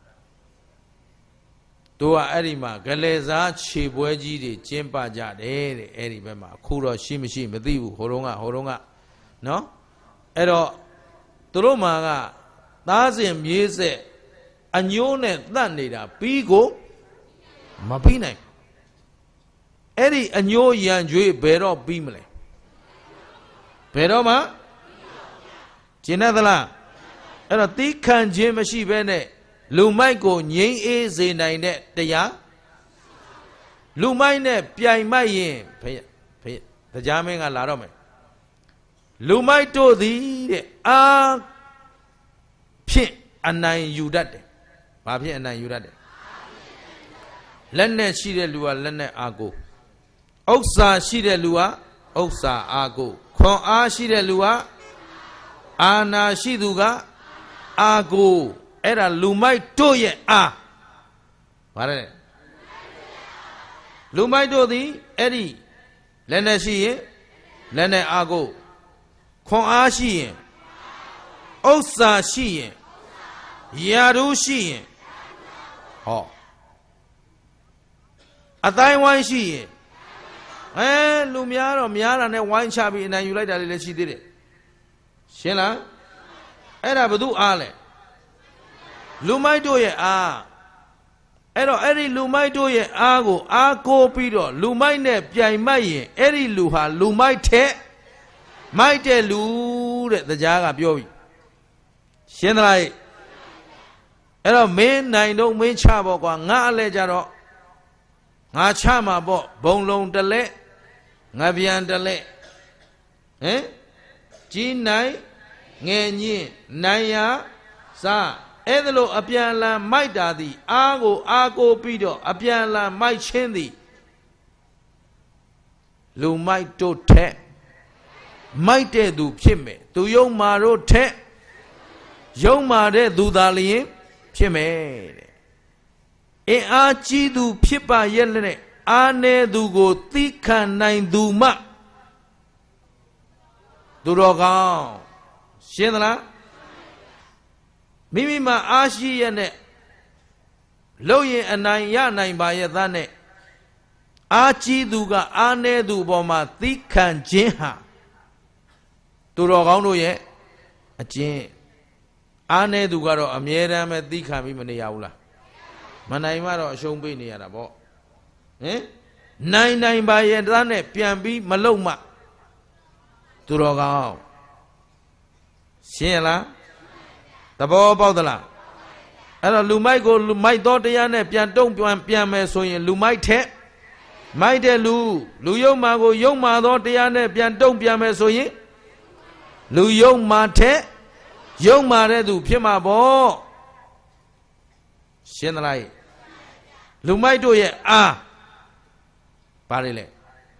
Speaker 1: သူကအဲ့ဒီမှာဂလေစားခြေပွဲကြီးတွေကျင်းပကြတယ်တဲ့အဲ့ဒီဘက်မှာအခုတော့ရှိမရှိမသိဘူးဟိုတုန်းကနော်အဲ့တော့သူတို့မှာကသားစဉ်မြေးဆက်အညိုးနဲ့တတ်နေတာပြီးကိုမပြီးနိုင်အဲ့ဒီအညိုးရံကြွေးဘယ်တော့ပြီးမလဲဘယ်တော့မှကျင်တတ်သလားအဲ့တော့တီးခံခြင်းမရှိဘဲနဲ့လူမိုက်ကိုငြိမ်းအေးစေနိုင်တဲ့တရားလူမိုက်နဲ့ပြိုင်မိုက်ရင်ဖေတရားမင်းကလာတော့မယ်လူမိုက်တို့သည်တဲ့အာဖြင့်အနိုင်ယူတတ်တယ်ဘာဖြင့်အနိုင်ယူတတ်တယ်လက်နဲ့ရှိတဲ့လူကလက်နဲ့အာကိုဥစ္စာရှိတဲ့လူကဥစ္စာအာကိုခွန်အားရှိတဲ့လူကအာနာရှိသူကအာကိုအဲ့ဒါလူမိုက်တို့ရဲ့အားဗါတယ်လူမိုက်တို့သည်အဲ့ဒီလက်နဲ့ရှိရင်လက်နဲ့အာကိုခွန်အားရှိရင်ဥစ္စာရှိရင်ယာရုရှိရင်ဟောအတိုင်းဝိုင်းရှိရင်လူများတော့များတာနဲ့ဝိုင်းချပြီးအနိုင်ယူလိုက်တာလေးလည်းရှိသေးတယ်ရှင်းလားအဲ့ဒါဘယ်သူအားလဲလူမိုက်တို့ရဲ့အားအဲ့တော့အဲ့ဒီလူမိုက်တို့ရဲ့အားကိုအားကိုပြီးတော့လူမိုက်နဲ့ပြိုင်မိုက်ရင်အဲ့ဒီလူဟာလူမိုက်တဲ့မိုက်တဲ့လူတဲ့တရားကပြောပြီရှင်းသလားအဲ့တော့မင်းနိုင်တော့မင်းချပေါ့ကွာငါအလဲကြတော့ငါချမှာပေါ့ဘုံလုံးတလက်ငါပြန်တလက်ကြီးနိုင်ငယ်ညင်းနိုင်ရစားအဲ့ဒါလို့အပြန်လန်မိုက်တာသည်အားကိုအားကိုပြီးတော့အပြန်လန်မိုက်ချင်းသည်လူမိုက်တို့ထက်မိုက်တဲ့သူဖြစ်မယ်သူယုံမာတို့ထက်ယုံမာတဲ့သူသာလျင်ဖြစ်မယ်တဲ့အင်အားကြီးသူဖြစ်ပါရဲ့နဲ့အားနည်းသူကိုသိခံနိုင်သူမှသူတော်ကောင်းရှင်းသလားမိမိမှာအားရှိရနဲ့လို့ရင်အနိုင်ရနိုင်ပါရဲ့သားနဲ့အားကြီးသူကအားနည်းသူပေါ်မှာသိခံခြင်းဟာသူတော်ကောင်းတို့ရဲ့အကျင့်အားနည်းသူကတော့အမြဲတမ်းပဲသိခံပြီးမနေရဘူးလားမနိုင်မှတော့အရှုံးပေးနေရတာပေါ့နိုင်ပါရဲ့သားနဲ့ပြန်ပြီးမလုံမှသူတော်ကောင်းရှင်းရလားသဘောပေါက်သလားအဲ့တော့လူမိုက်ကိုလူမိုက်သောတရားနဲ့ပြန်တုံ့ပြန်မယ်ဆိုရင်လူမိုက်ထက်မိုက်တဲ့လူယုံမာကိုယုံမာသောတရားနဲ့ပြန်တုံ့ပြန်မယ်ဆိုရင်လူယုံမာထက်ယုံမာတဲ့သူဖြစ်မှာပေါ့ရှင်းသလားလူမိုက်တို့ရဲ့အားပါတယ်လေ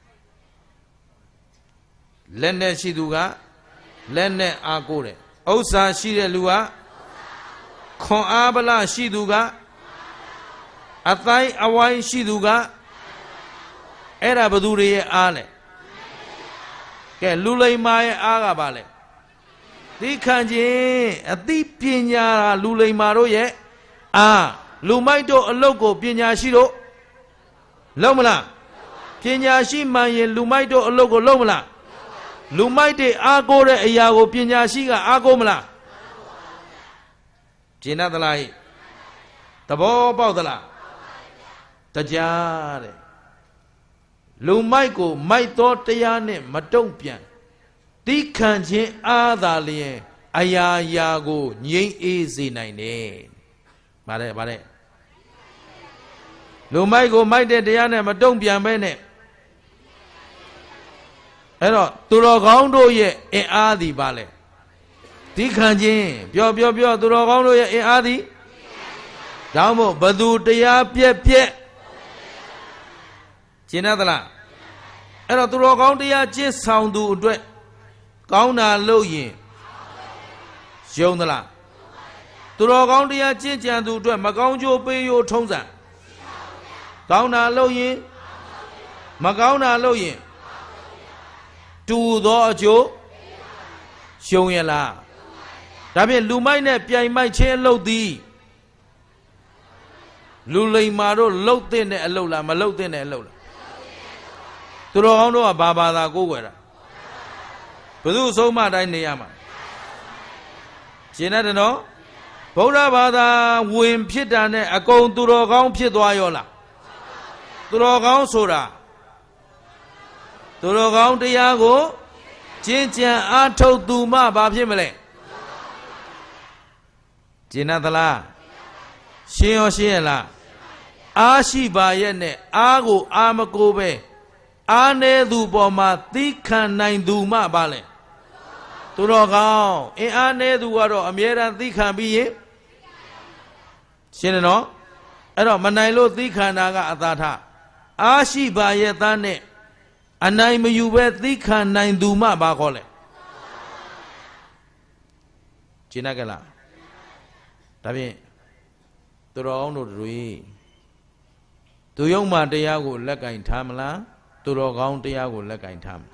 Speaker 1: လက်နဲ့ရှိသူကလက်နဲ့အားကိုးတယ်ဥစ္စာရှိတဲ့လူကခွန်အားပလရှိသူကအတိုင်းအဝိုင်းရှိသူကအဲ့ဒါဘသူတွေရဲ့အားလဲကဲလူလိမ္မာရဲ့အားကပါလဲသိခံခြင်းအသိပညာလူလိမ္မာတို့ရဲ့အားလူမိုက်တို့အလုတ်ကိုပညာရှိတို့လုံးမလားပညာရှိမှန်ရင်လူမိုက်တို့အလုတ်ကိုလုံးမလားလူမိုက်တွေအားကိုးတဲ့အရာကိုပညာရှိကအားကိုးမလားကျင်တတ်သလားသဘောပေါက်သလားတရားတဲ့လူမိုက်ကိုမိုက်သောတရားနဲ့မတုံ့ပြန်သိခံခြင်းအားသာလျင်အရာရာကိုငြိမ်းအေးစေနိုင်တယ်ဗါတဲ့လူမိုက်ကိုမိုက်တဲ့တရားနဲ့မတုံ့ပြန်ပဲနဲ့အဲ့တော့သူတော်ကောင်းတို့ရဲ့အင်အားသည်ပါလေသိခံခြင်းပြောသူတော်ကောင်းတို့ရဲ့အင်အားသည်ဒါမှမဟုတ်ဘသူတရားပြက်ကျင်တတ်သလားအဲ့တော့သူတော်ကောင်းတရားကျင့်ဆောင်သူအတွက်ကောင်းတာလုပ်ရင်ယုံသလားသူတော်ကောင်းတရားကျင့်ကြံသူအတွက်မကောင်းကျိုးပေးရိုးထုံးစံကောင်းတာလုပ်ရင်မကောင်းတာလုပ်ရင်တူသောအကျိုးရှုံးရလားဒါဖြင့်လူမိုက်နဲ့ပြိုင်မိုက်ခြင်းအလုပ်သည်လူလိမ္မာတို့လှုပ်တဲ့အလုပ်လားမလှုပ်တဲ့အလုပ်လားသူတော်ကောင်းတို့ကဘာသာကိုးကွယ်တာဘယ်သူအဆုံးမတိုင်းနေရမှာရှင်းတယ်နော်ဗုဒ္ဓဘာသာဝင်ဖြစ်တာနဲ့အကုန်သူတော်ကောင်းဖြစ်သွားရောလားသူတော်ကောင်းဆိုတာသူတော်ကောင်းတရားကိုကျင့်ကြံအားထုတ်သူမှဘာဖြစ်မလဲကျင့်သလားရှင်းရောရှင်းရလားအားရှိပါရဲ့နဲ့အားကိုအားမကိုပဲအားနေသူပေါ်မှာသီးခံနိုင်သူမှဘာလဲသူတော်ကောင်းအားနေသူကတော့အမြဲတမ်းသီးခံပြီးရင်ရှင်းတယ်နော်အဲ့တော့မနိုင်လို့သီးခံတာကအသာထအားရှိပါရဲ့သားနဲ့အနိုင်မယူပဲသီးခံနိုင်သူမှဘာခေါ်လဲရှင်းကြလားဒါဖြင့်သူတော်ကောင်းတို့တွေသူယုံမှတရားကိုလက်ကင်ထားမလားသူတော်ကောင်းတရားကိုလက်ကင်ထားမလား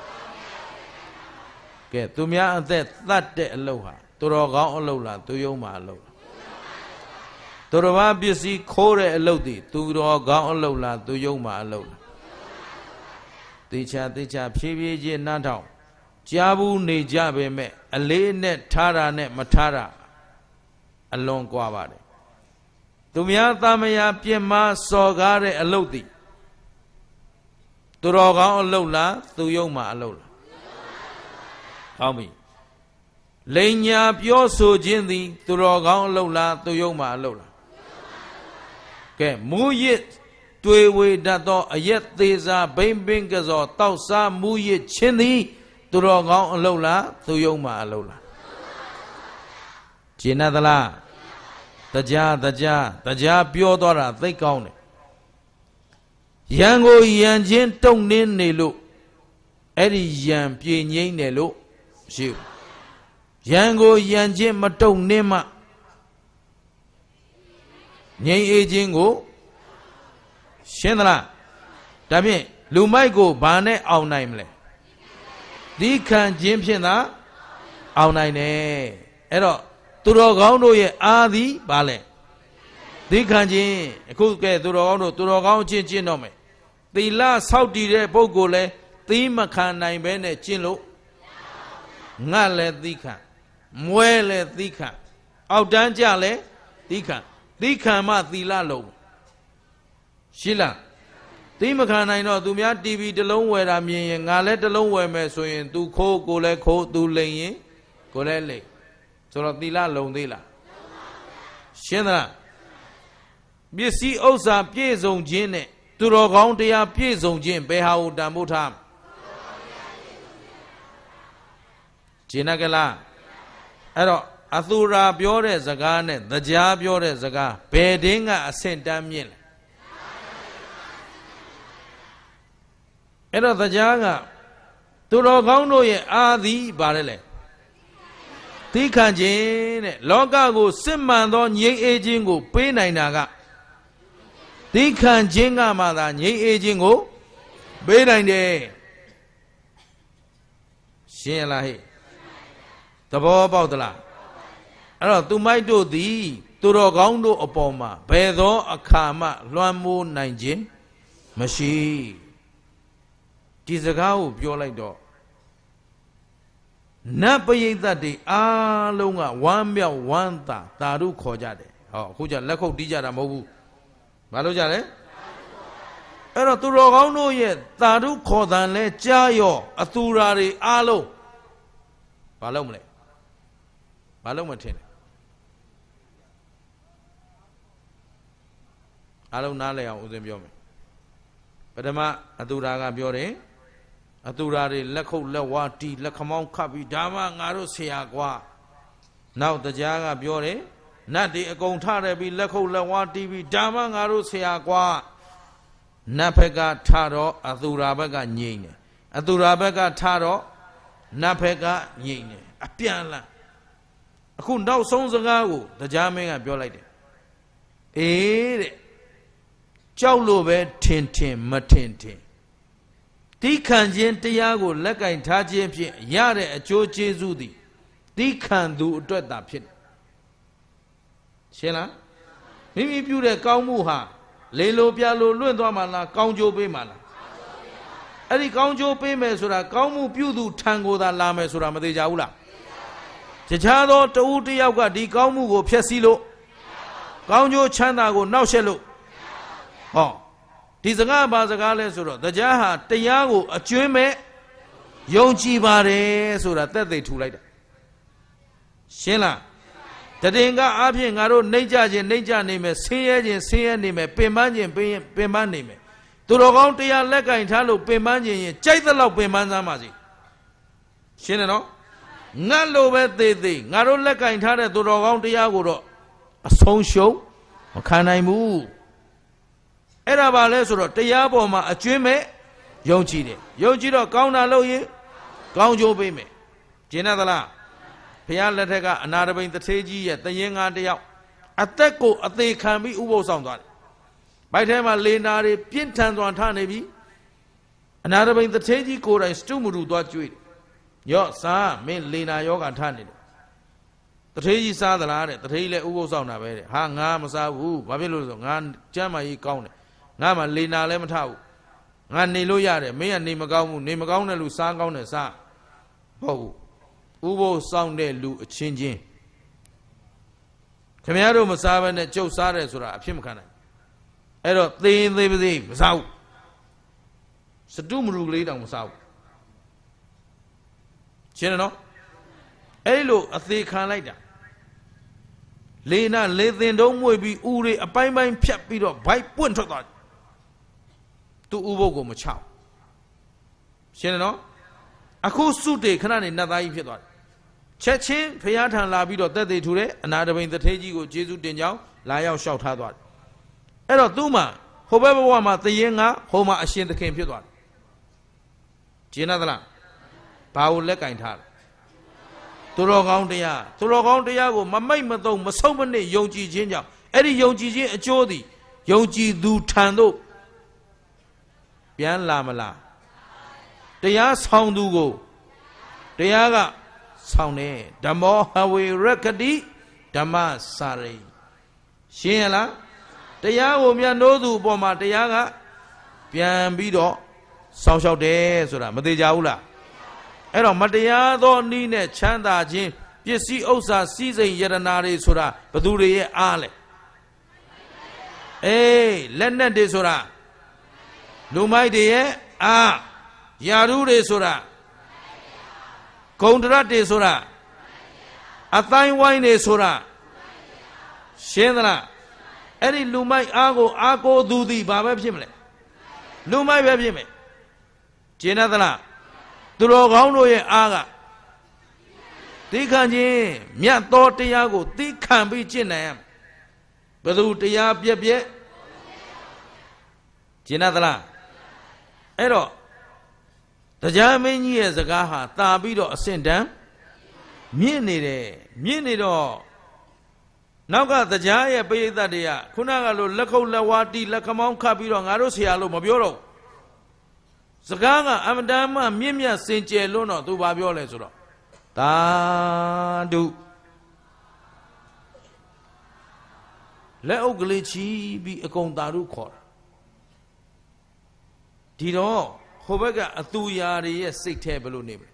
Speaker 1: ကဲသူများအသက်သတ်တဲ့အလုပ်ဟာသူတော်ကောင်းအလုပ်လားသူယုံမှအလုပ်လားသူတော်ဘာပစ္စည်းခိုးတဲ့အလုပ်ဒီသူတော်ကောင်းအလုပ်လားသူယုံမှအလုပ်လားသေချာဖြည်းဖြည်းချင်းနှမ်းထောင်ကြားဘူးနေကြပေမဲ့အလေးနဲ့ထားတာနဲ့မထားတာအလွန်ကွာပါတယ်သူများသမယာပြင်မစော်ကားတဲ့အလုပ်သည်သူတော်ကောင်းအလုပ်လားသူယုံမှအလုပ်လားဟောင်းပြီလိန်ညာပြောဆိုခြင်းသည်သူတော်ကောင်းအလုပ်လားသူယုံမှအလုပ်လားကဲမူရစ်တွေ့ဝေတတ်သောအရက်သေးစားဘိမ့်ပင်ကစောတောက်စားမူရစ်ခြင်းသည်သူတော်ကောင်းအလုပ်လားသူယုံမှအလုပ်လားကျင်သလားတရားပြောသွားတာသိကောင်းတယ်ရန်ကိုရန်ချင်းတုံနှင်းနေလို့အဲ့ဒီရန်ပြေငိမ့်တယ်လို့ရှိဘူးရန်ကိုရန်ချင်းမတုံနှင်းမှငြိမ်အေးခြင်းကိုရှင်းသလားဒါဖြင့်လူမိုက်ကိုဘာနဲ့အောင်နိုင်မလဲသီးခံခြင်းဖြင့်သာအောင်နိုင်တယ်အဲ့တော့သူတော်ကောင်းတို့ရဲ့အာသည်ဘာလဲသီးခံခြင်းအခုကဲသူတော်ကောင်းတို့သူတော်ကောင်းချင်းကျင့်တော့မယ်သီလဆောက်တည်တဲ့ပုဂ္ဂိုလ်လဲသီးမခံနိုင်ပဲနဲ့ကျင့်လို့ငတ်လဲသီးခံမွဲလဲသီးခံအောက်တန်းကြလဲသီးခံမှသီလလုံးရှိလားသီးမခံနိုင်တော့သူများ TV တစ်လုံးဝယ်တာမြင်ရင်ငါလည်းတစ်လုံးဝယ်မယ်ဆိုရင် तू ခိုးကိုလည်းခိုး तू လိန်ရင်ကိုလည်းလိန်ဆိုတော့သီလလုံးသေးလားရှင်းသလားပစ္စည်းဥစ္စာပြည့်စုံခြင်းနဲ့သူတော်ကောင်းတရားပြည့်စုံခြင်းဘယ်ဟာကိုတန်ဖိုးထားကျင်ကလားအဲ့တော့အသူရာပြောတဲ့စကားနဲ့တရားပြောတဲ့စကားဘယ်တင်းကအဆင့်တန်းမြင့်လဲအဲ့တော့တရားကသူတော်ကောင်းတို့ရဲ့အာသည်ပါတယ်လေသီးခံခြင်းတဲ့လောကကိုစစ်မှန်သောငြိမ်းအေးခြင်းကိုပေးနိုင်တာကသီးခံခြင်းကမှသာငြိမ်းအေးခြင်းကိုပေးနိုင်တယ်ရှင်းလားဟဲ့သဘောပေါက်သလားအဲ့တော့သူမိုက်တို့သည်သူတော်ကောင်းတို့အပေါ်မှာဘယ်သောအခါမှလွှမ်းမိုးနိုင်ခြင်းမရှိဒီစကားကိုပြောလိုက်တော့နတ်ပရိသတ်တွေအားလုံးကဝမ်းမြောက်ဝမ်းသာတာရုခေါ်ကြတယ်ဟောအခုကျလက်ခုပ်တီးကြတာမဟုတ်ဘူးဘာလို့ကြလဲအဲ့တော့သူတော်ကောင်းတို့ရဲ့တာရုခေါ်တန်လဲကြားရောအသူရာတွေအားလုံးဘာလို့မလဲဘာလို့မထင်လဲအားလုံးနားလည်အောင်ဦးဇင်းပြောမယ်ပထမအသူရာကပြောတယ်အသူရာတွေလက်ခုပ်လက်ဝါးတီလက်ခမောင်းခတ်ပြီးဒါမှငါတို့ဆရာကွာနောက်တရားကပြောတယ်နတ်တွေအကုန်ထတယ်ပြီးလက်ခုပ်လက်ဝါးတီပြီးဒါမှငါတို့ဆရာကွာနတ်ဘက်ကထတော့အသူရာဘက်ကငြိမ်တယ်အသူရာဘက်ကထတော့နတ်ဘက်ကငြိမ်တယ်အပြန်လန်းအခုနောက်ဆုံးစကားကိုတရားမင်းကပြောလိုက်တယ်အေးတဲ့ကြောက်လို့ပဲထင်ထင်မထင်ထင်တိခံခြင်းတရားကိုလက်ကင်ထားခြင်းဖြင့်ရတဲ့အကျိုးကျေးဇူးသည်တိခံသူအတွက်သာဖြစ်တယ်ရှင်းလားမိမိပြုတဲ့ကောင်းမှုဟာလေလိုပြလိုလွင့်သွားမှလားကောင်းကျိုးပေးမှလားအဲ့ဒီကောင်းကျိုးပေးမယ်ဆိုတာကောင်းမှုပြုသူထံကိုသာလာမယ်ဆိုတာမသေးကြဘူးလားတခြားသောတဦးတစ်ယောက်ကဒီကောင်းမှုကိုဖျက်ဆီးလို့ကောင်းကျိုးချမ်းသာကိုနှောက်ယှက်လို့ဟောဒီစကားဘာစကားလဲဆိုတော့တရားဟာတရားကိုအကျွမ်းမဲ့ယုံကြည်ပါတယ်ဆိုတာသက်သေထူလိုက်တာရှင်းလားတည်င်္ဂအားဖြင့်ငါတို့နှိမ့်ကြခြင်းနှိမ့်ကြနေမယ်ဆင်းရဲခြင်းဆင်းရဲနေမယ်ပင်ပန်းခြင်းပင်ပန်းနေမယ်သူတော်ကောင်းတရားလက်ကင်ထားလို့ပင်ပန်းခြင်းရင်ကြိုက်သလောက်ပင်ပန်းစမ်းပါစေရှင်းတယ်နော်ငတ်လို့ပဲသေးသေးငါတို့လက်ကင်ထားတဲ့သူတော်ကောင်းတရားကိုတော့အဆုံးရှုံးမခံနိုင်ဘူးအဲ့ဒါပါလဲဆိုတော့တရားပေါ်မှာအကျွမ်းမဲ့ယုံကြည်တယ်ယုံကြည်တော့ကောင်းတာလုပ်ရင်ကောင်းကျိုးပေးမယ်ကျင်တတ်သလားဘုရားလက်ထက်ကအနာတပိန်တထေးကြီးရဲ့တရင်ငါတယောက်အသက်ကိုအသေးခံပြီးဥပုသ်ဆောင်သွားတယ်ဘိုက်ထဲမှာလေနာတွေပြင်းထန်စွာထနေပြီအနာတပိန်တထေးကြီးကိုယ်တိုင်စတုမရူသွားကြွေးရော့စားမင်းလေနာယောဂထနေတယ်တထေးကြီးစားသလားတဲ့တထေးကြီးလည်းဥပုသ်ဆောင်တာပဲတဲ့ဟာငါမစားဘူးဘာဖြစ်လို့ဆိုငါကျမ်းမာကြီးကောင်းတယ်ငါမှလေနာလည်းမထဘူးငါနေလို့ရတယ်မင်းကနေမကောင်းဘူးနေမကောင်းတဲ့လူစားကောင်းတယ်စားဟုတ်ဘူးဥပုသ်ဆောင်တဲ့လူအချင်းချင်းခင်ဗျားတို့မစားဘဲနဲ့ကြုတ်စားတယ်ဆိုတာအဖြစ်မခံနိုင်အဲ့တော့သေရင်သေပါစေမစားဘူးစတုမရူကလေးတောင်မစားဘူးရှင်းတယ်နော်အဲ့လိုအသေးခံလိုက်တာလေနာလေသင်တုံးမွေပြီးဥတွေအပိုင်းပိုင်းဖြတ်ပြီးတော့ဘိုက်ပွင့်ထွက်သွားသူဥပုသ်ကိုမချရှင်းတယ်နော်အခုစုတေခဏနေနတ်သားကြီးဖြစ်သွားတယ်ချက်ချင်းဖျားထံလာပြီးတော့တက်သေးထူတဲ့အနာတပိန်တထေးကြီးကိုကျေးဇူးတင်ကြောင်းလာရောက်လျှောက်ထားသွားတယ်အဲ့တော့သူ့မှာဟိုဘက်ဘဝမှာတရင်ကဟိုမှာအရှင်သခင်ဖြစ်သွားတယ်ကျင်တတ်သလားဘာကိုလက်ကင်ထားလဲသူတော်ကောင်းတရားကိုမမိတ်မသုံးမဆုံးမနစ်ယုံကြည်ခြင်းကြောင့်အဲ့ဒီယုံကြည်ခြင်းအကျိုးသည်ယုံကြည်သူထံသို့ပြန်လာမလားတရားဆောင်သူကိုတရားကဆောင်တယ်ဓမ္မောဟဝေရကတိဓမ္မစာရိရှင်းရလားတရားကိုမြတ်နိုးသူအပေါ်မှာတရားကပြန်ပြီးတော့ဆောင်းလျှောက်တယ်ဆိုတာမသေးကြဘူးလားအဲ့တော့မတရားသောနည်းနဲ့ချမ်းသာခြင်းပစ္စည်းဥစ္စာစည်းစိမ်ယတနာတွေဆိုတာဘသူတွေရဲ့အားလဲအေးလက်နဲ့တွေဆိုတာလူမိုက်တွေရဲ့အားယာရုတွေဆိုတာဂုံတရတွေဆိုတာအတိုင်းဝိုင်းတွေဆိုတာရှင်းသလားအဲ့ဒီလူမိုက်အားကိုအားကိုသူသည်ဘာပဲဖြစ်မလဲလူမိုက်ပဲဖြစ်မယ်ကျင်တတ်သလားသူတော်ကောင်းတို့ရဲ့အားကသီးခံခြင်းမြတ်သောတရားကိုသီးခံပြီးကျင့်နိုင်ရမယ်ဘယ်သူတရားပြက်ကျင်တတ်သလားအဲ့တော့တရားမင်းကြီးရဲ့စကားဟာတာပြီးတော့အစင်တန်းမြင့်နေတယ်မြင့်နေတော့နောက်ကတရားရဲ့ပရိသတ်တွေကခုနကလိုလက်ခုပ်လက်ဝါးတီလက်ခမောင်းခတ်ပြီးတော့ငါတို့ဆရာလို့မပြောတော့စကားကအမတန်မှမြင့်မြတ်စင်ကြယ်လွန်းတော့သူဘာပြောလဲဆိုတော့သာဓုလက်အုပ်ကလေးချီပြီးအကုန်သာဓုခေါ်တာဒီတော့ဟိုဘက်ကအသူရာတွေရဲ့စိတ်ထဲဘယ်လိုနေမလဲ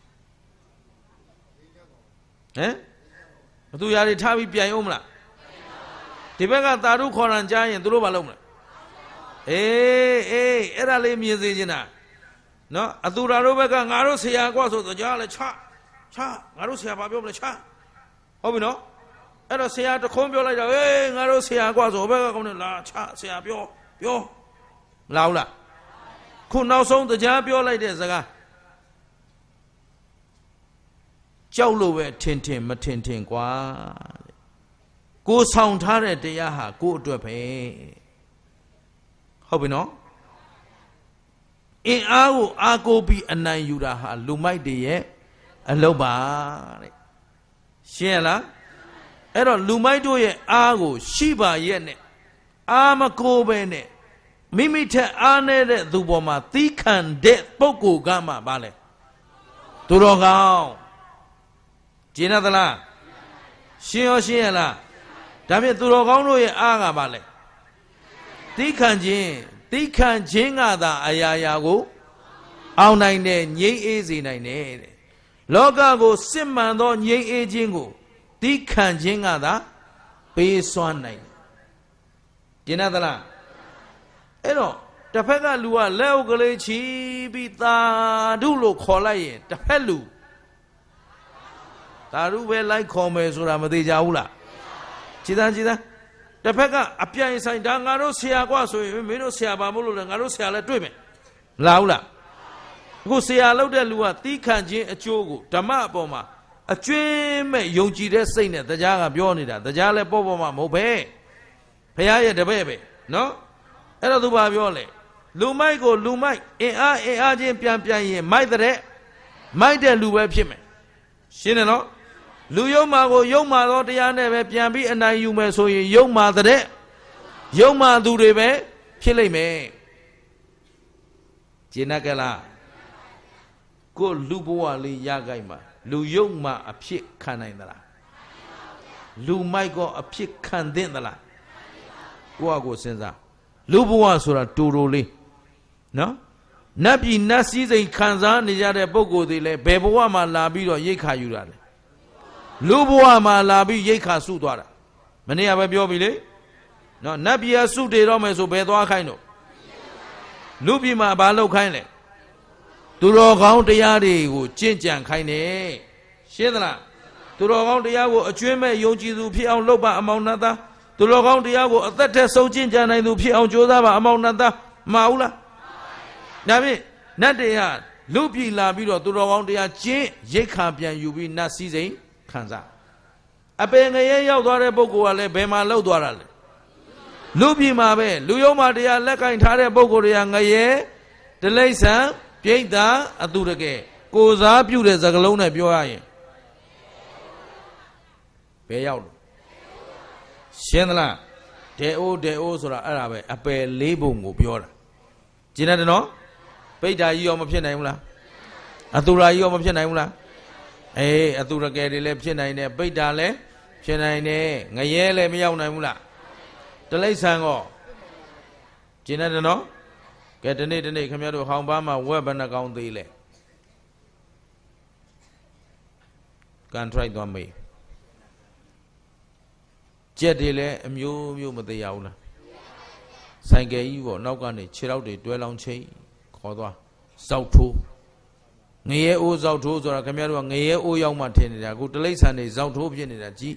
Speaker 1: ဟမ်အသူရာတွေထားပြီးပြန်အောင်မလားဒီဘက်ကသာဓုခေါ်တာကြားရင်သူတို့ဘာလုပ်မလဲအေးအဲ့ဒါလေးမြင်စေချင်တာနော်အသူရာတို့ဘက်ကငါတို့ဆရာကွဆိုတော့ကြားလဲချငါတို့ဆရာဘာပြောမလဲချဟုတ်ပြီနော်အဲ့တော့ဆရာတခုံးပြောလိုက်တာငါတို့ဆရာကွဆိုဘက်ကကောင်းတယ်လာချဆရာပြောမလားဘူးလားခုနောက်ဆုံးတရားပြောလိုက်တဲ့စကားကြောက်လို့ပဲထင်မထင်ကွာကိုဆောင်ထားတဲ့တရားဟာကိုအတွက်ပဲဟုတ်ပြီနော် in ago ago bi anan yura ha lumai de ye aloba shela ero lumai do ye ago shiba ye ne amako be ne mimi the ane de tu bo ma ti khan de pokko ka ma ba le tu ro kaung jin na la shin yo shin ya la da phit tu ro kaung do ye a ka ba le ti khan chin ka da ayaya ko aung nai de ngei e si nai ne de loka ko sit man tho ngei e chin ko ti khan chin ka da pe swan nai jin na laအဲ့တော့တစ်ဖက်ကလူကလက်အုပ်ကလေးချီပြီးသာဓုလို့ခေါ်လိုက်ရင်တစ်ဖက်လူသာဓုပဲလိုက်ခေါ်မယ်ဆိုတာမသေးကြဘူးလားကြည်သားတစ်ဖက်ကအပြိုင်ဆိုင်ဒါငါတို့ဆရာကွာဆိုရင်မင်းတို့ဆရာပါမို့လို့လဲငါတို့ဆရာလည်းတွေ့မယ်မလားဘူးလားအခုဆရာလုပ်တဲ့လူကတီးခံခြင်းအကျိုးကိုဓမ္မအပေါ်မှာအကျွင်းမဲ့ယုံကြည်တဲ့စိတ်နဲ့တရားကပြောနေတာတရားလည်းပေါ့ပေါ့မှမဟုတ်ပဲဘုရားရဲ့တပည့်ပဲနော်အဲ့တော့သူဘာပြောလဲလူမိုက်ကိုလူမိုက်အင်အားချင်းပြန်ရင်မိုက်တဲ့မိုက်တဲ့လူပဲဖြစ်မယ်ရှင်းတယ်နော်လူယုံမာကိုယုံမာသောတရားနဲ့ပဲပြန်ပြီးအနိုင်ယူမယ်ဆိုရင်ယုံမာတဲ့ယုံမာသူတွေပဲဖြစ်လိမ့်မယ်ကျင်ကလားကိုလူဘဝလေးရကြိုက်မှာလူယုံမာအဖြစ်ခံနိုင်သလားလူမိုက်ကိုအဖြစ်ခံသင့်သလားကိုယ့်အကိုစဉ်းစားလူဘဝဆိုတာတူတူလေးနော်နတ်ပြည်နတ်စည်းစိမ်ခံစားနေကြတဲ့ပုဂ္ဂိုလ်တွေလည်းဘယ်ဘဝမှာလာပြီးတော့ရိတ်ခါယူတာလဲလူဘဝမှာလာပြီးရိတ်ခါစုသွားတာမနေ့ကပဲပြောပြီလေနော်နတ်ပြည်ကစုတည်တော့မယ်ဆိုဘယ်သွားခိုင်းတော့လူပြည်မှာဘာလုပ်ခိုင်းလဲသူတော်ကောင်းတရားတွေကိုကျင့်ကြံခိုင်းတယ်ရှင်းသလားသူတော်ကောင်းတရားကိုအကျွမ်းမဲ့ယုံကြည်သူဖြစ်အောင်လုပ်ပါအမောင်နှသားသူတော်ကောင်းတရားကိုအသက်ထက်ဆုံးကျင့်ကြံနိုင်သူဖြစ်အောင်ကြိုးစားပါအမောင်နှသားမှားဘူးလားဒါဖြင့်နတ်တရားလူပြည်လာပြီးတော့သူတော်ကောင်းတရားကျင့်ရိတ်ခါပြန်ယူပြီးနတ်စည်းစိမ်ခံစားအပင်ငရဲရောက်သွားတဲ့ပုဂ္ဂိုလ်ကလည်းဘယ်မှာလောက်သွားတာလဲလူပြည်မှာပဲလူယုံမှာတရားလက်ကင်ထားတဲ့ပုဂ္ဂိုလ်တွေကငရဲတိလိစ္ဆာန်ပြိတ္တာအတုတကယ်ကိုစားပြုတဲ့စကားလုံးနဲ့ပြောရရင်ဘယ်ရောက်လို့ရှင်းသလားဒေအိုဆိုတာအဲ့ဒါပဲအပယ်လေးပုံကိုပြောတာကျင်တယ်နော်ပိဋ္ဌာကြီးရောမဖြစ်နိုင်ဘူးလားအတုရာကြီးရောမဖြစ်နိုင်ဘူးလားအေးအတုရကယ်တွေလည်းဖြစ်နိုင်တယ်ပိဋ္ဌာလည်းဖြစ်နိုင်တယ်ငရဲလည်းမရောက်နိုင်ဘူးလားတိလိစ္ဆာန်ကောကျင်တယ်နော်ကဲဒီနေ့ခင်ဗျားတို့ဟောင်းပါမှာဝက်ဘဏ္ဍကောင်းသေးလဲကန်ထရိုက်သွားမေးကြက်တွေလည်းအမျိုးမသေးရဘူးလားဆိုင်ကယ်ကြီးပေါ့နောက်ကနေခြေထောက်တွေတွဲလောင်းချိတ်ခေါ်သွားဇောက်ထိုးငရဲအိုးဇောက်ထိုးဆိုတာခင်ဗျားတို့ကငရဲအိုးရောက်မှထင်နေတာအခုတိလိစ္ဆာန်တွေဇောက်ထိုးဖြစ်နေတာကြီး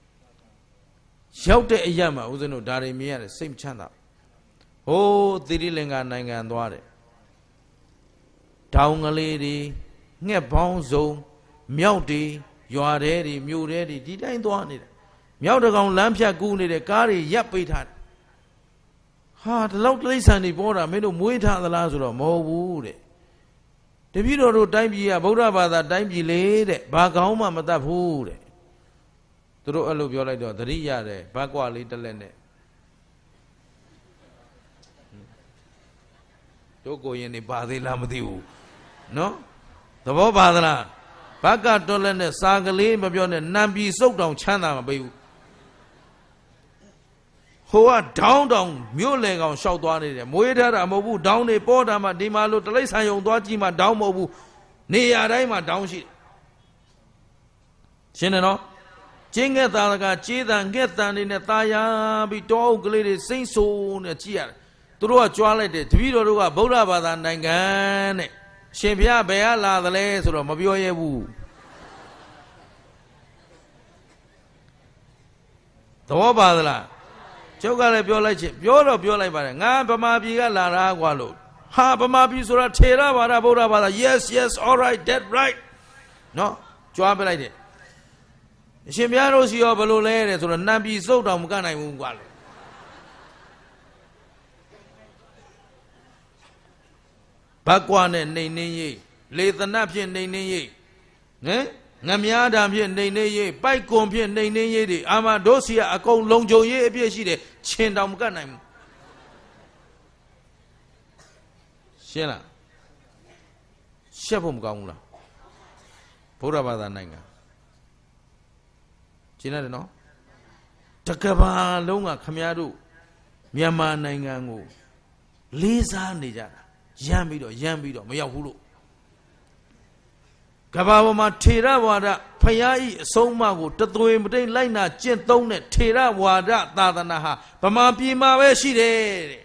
Speaker 1: ရောက်တဲ့အရာမှာဦးဇင်းတို့ဒါတွေမြင်ရတယ်စိတ်မချမ်းသာဟိုးသီရိလင်္ကာနိုင်ငံသွားတယ်တောင်ကလေးတွေငှက်ပေါင်းစုံမြောက်တွေရွာတဲတွေမြို့တဲတွေဒီတိုင်းသွားနေတာမြောက်တကောင်လမ်းဖြတ်ကူးနေတဲ့ကားတွေရပ်ပိတ်ထားတယ်ဟာဒီလောက်တိရစ္ဆာန်တွေပေါ်တာမင်းတို့မွေးထားသလားဆိုတော့မဟုတ်ဘူးတဲ့တပည့်တော်တို့တိုင်းပြည်ကဗုဒ္ဓဘာသာတိုင်းပြည်လေတဲ့ဘာကောင်းမှမတတ်ဘူးတဲ့သူတို့အဲ့လိုပြောလိုက်တော့သတိရတယ်ဘက်ကွာလေးတစ်လက်နဲ့တို့ကိုရင်နေပါသေးလားမသိဘူးနော်သဘောပါသလားဘက်ကတော်လက်နဲ့စာကလေးမပြောနဲ့နံပြည်စုပ်တောင်ချမ်းသာမပေးဘူးဟိုကဒေါင်းတောင်မြို့လေကောင်ရှောက်သွားနေတယ်မွေးထားတာမဟုတ်ဘူးဒေါင်းတွေပေါ်တာမှဒီမှာလို့တလိษံယုံသွားကြည့်မှဒေါင်းမဟုတ်ဘူးနေရာတိုင်းမှာဒေါင်းရှိတယ်ရှင်းတယ်နော်ကျင်းငှက်သားကကြေးတန်ငှက်တန်တွေနဲ့ตาရပြီးတောအုပ်ကလေးတွေစိမ့်ဆိုးနဲ့ကြည့်ရတယ်သူတို့ကကြွားလိုက်တယ်တပည့်တော်တို့ကဗုဒ္ဓဘာသာနိုင်ငံတဲ့ရှင်ဘုရားဘယ်ကလာသလဲဆိုတော့မပြောရဲဘူးသဘောပါသလားကျုပ်ကလည်းပြောလိုက်ချင်းပြောတော့ပြောလိုက်ပါတယ်ငါဗမာပြည်ကလာတာကွာလို့ဟာဗမာပြည်ဆိုတာထေရဘာသာဗုဒ္ဓဘာသာ yes all right that right နော်ကြွားပြလိုက်တယ်အရှင်ဘုရားတို့စီရောဘယ်လိုလဲတဲ့ဆိုတော့နံပြည်စုပ်တော်မကနိုင်ဘူးကွာလို့သ Bakwane Nene, Lathanapia Nene, eh? Namiada Nene, Paicompia Nene, Amadosia, a con Longjo ye, Pieshide, Chendam Ganam. Shena Shapum Gaula Purabada Nanga. China no? Takaba Longa Kamiadu Yama Nangangu Lisa Nija Yambido, Mayahulu Kabama Tera Wada Payai Somago Tatuim Lina Gentone Tera Wada Tadanaha Pama Pima Veshide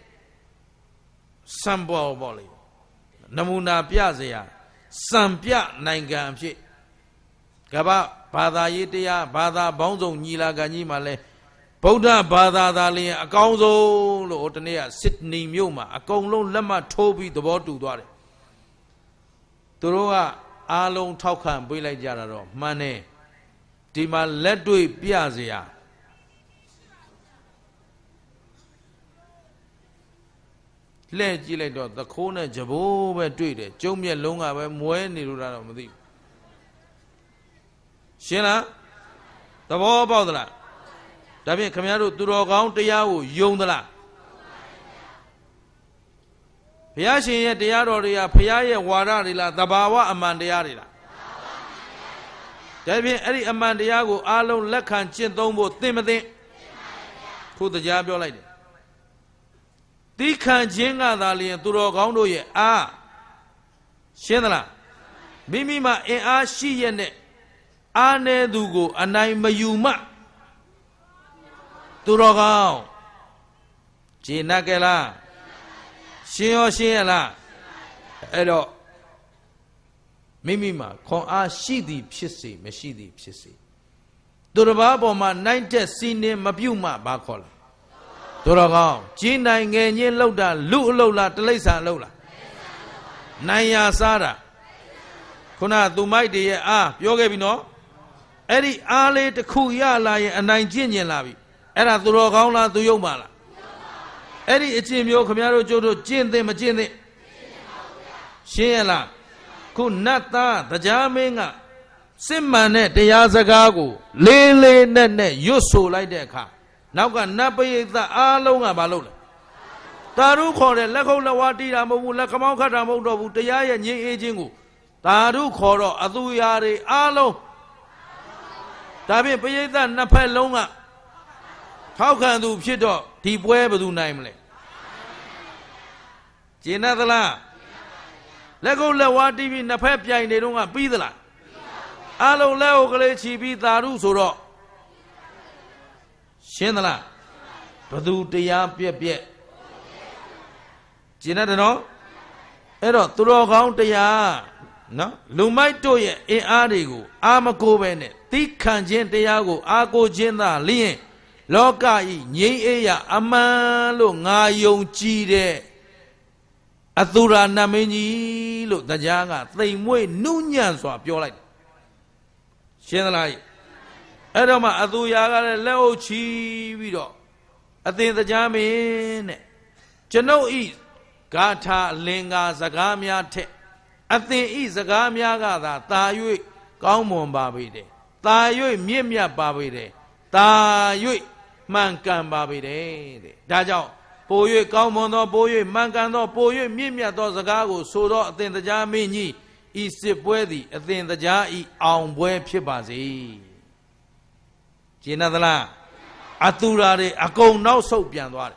Speaker 1: Sambo Volley Namuna Piazia Sampia Nangamshi Gaba Bada Yetia Bada Bonzo Nila Ganimale Boda Bada Dali a Gonzo Lotanea Sydney Muma a Gonglo Lama Toby the Bodu Dore Turoa Alon Taukan Bula Jararo Mane Dima Ledui Piazia Legislator the corner Jabo were treated Jomia Longa were Moeni Ruramadi Shena the war about the Davi Camaro Duro County Yao Yondala Piashi Diaroria Piaia Wararila Dabawa Amandiarila Davi Eri Amandiago Alon Lekan Chintombo Timothy to the Jabio lady. Dikan Jenga Dali and Duro County ye Shenala Mimima e she and Ane Dugo Anai Mayuma Durogao Jinakela Shio Shiela Edo Mimima Kon Shidi Pisi Meshidi Pisi Durababo ma 90 Sine Mabuma Bacola Durogao Jina Nge Loda Lola Telesa Lola Naya Sara Kuna Dumaidi Yogabino Eddie Ale the Kuyala and Nigerian Lavi Era Durogala Duyomala Eddie Etimio Camaro Jodo Jin them a Jin Shiela Kunata the Jaminga Simane de Yazagago Lele Nene Yusu like their car Now got Napi the Alonga Balola Taru Kore Lakola Wati Ramu Lakamaka Ramu the Yaya Ye Jingu Taru Koro Aduyari Alo Tabi Payeta Napalonga How can do Pito deep web do namely Jinathala Lego Lawati Napapia in the Lunga Pidala Alo Leo Galechi be Taru Soro Shenala Padu Tia Pia Jinatano Ero Turo Countia No Lumaito ye e Adigo Amako Bene Tikan Gentiago Ako Jenda Lien Loka Ye Eya Amalo Ngayon Chide Athura Namini Look the Janga Same way Nunyan swap your light Shenalai Edoma Athuyaga Leo Chi Vido I think the Jamin Jano East Gata Linga Zagamia Te I think East Zagamia Gada Tayu Gaumon Babide Tayu Mimia Babide Tayu Mankan Babide Dajao Boye Gaumono Boye Mankano Boye Mimia Dozagago Sodo I think the Jamini East Bwedi I think the Jai on Bwe Pibazi Jinadala Aturare Ako now so Pianwar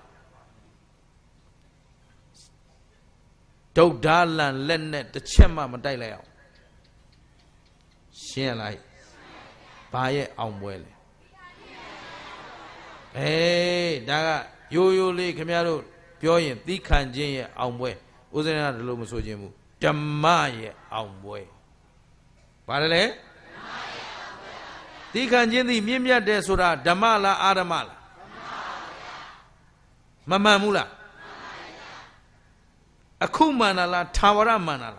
Speaker 1: Do Dalan Lennet the Chema Madaleo Shenlai Baye on Well Hey Daga Yo Lee Camaro Pioyan Dikan Jay on Way Uzana the Lumusojimu Damaye on Way Parale Dikan Jindi Mimia de Sura Damala Adamala Mamamula Akumanala Tawara Manala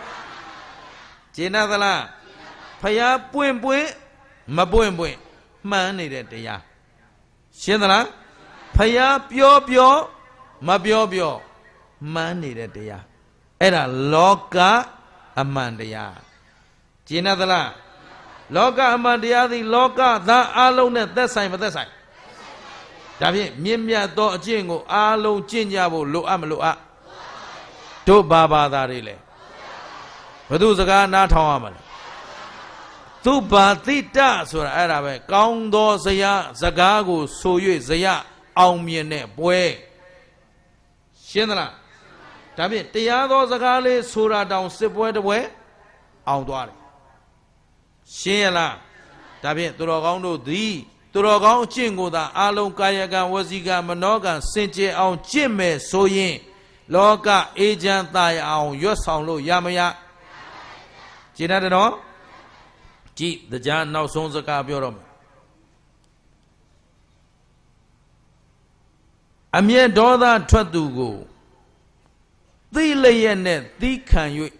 Speaker 1: Jinadala Paya Puembue Mabuembue Mani de Ya Shendala Paya Pio Pio Mabio Mani de Ya era loka amandaya Jina dala loka amandaya the loka the alone at that side but that side Davi mimia do jingo alo jinjabo lo amloa do baba darile Baduzaga not harm Tu batita sura arabe count do zaya zagago so you zaya aumine boy Shinala Davi tiado zagale sura down sipway the way outward Shela Davi Turogando di Turogao Chingo da Alo Kayaga Waziga Manoga Sinche on Jime Soyin Loka agent die on your sound low Yamaya Jinadano G the Jan now sons a carburum A mere daughter tried to go The lay net the can you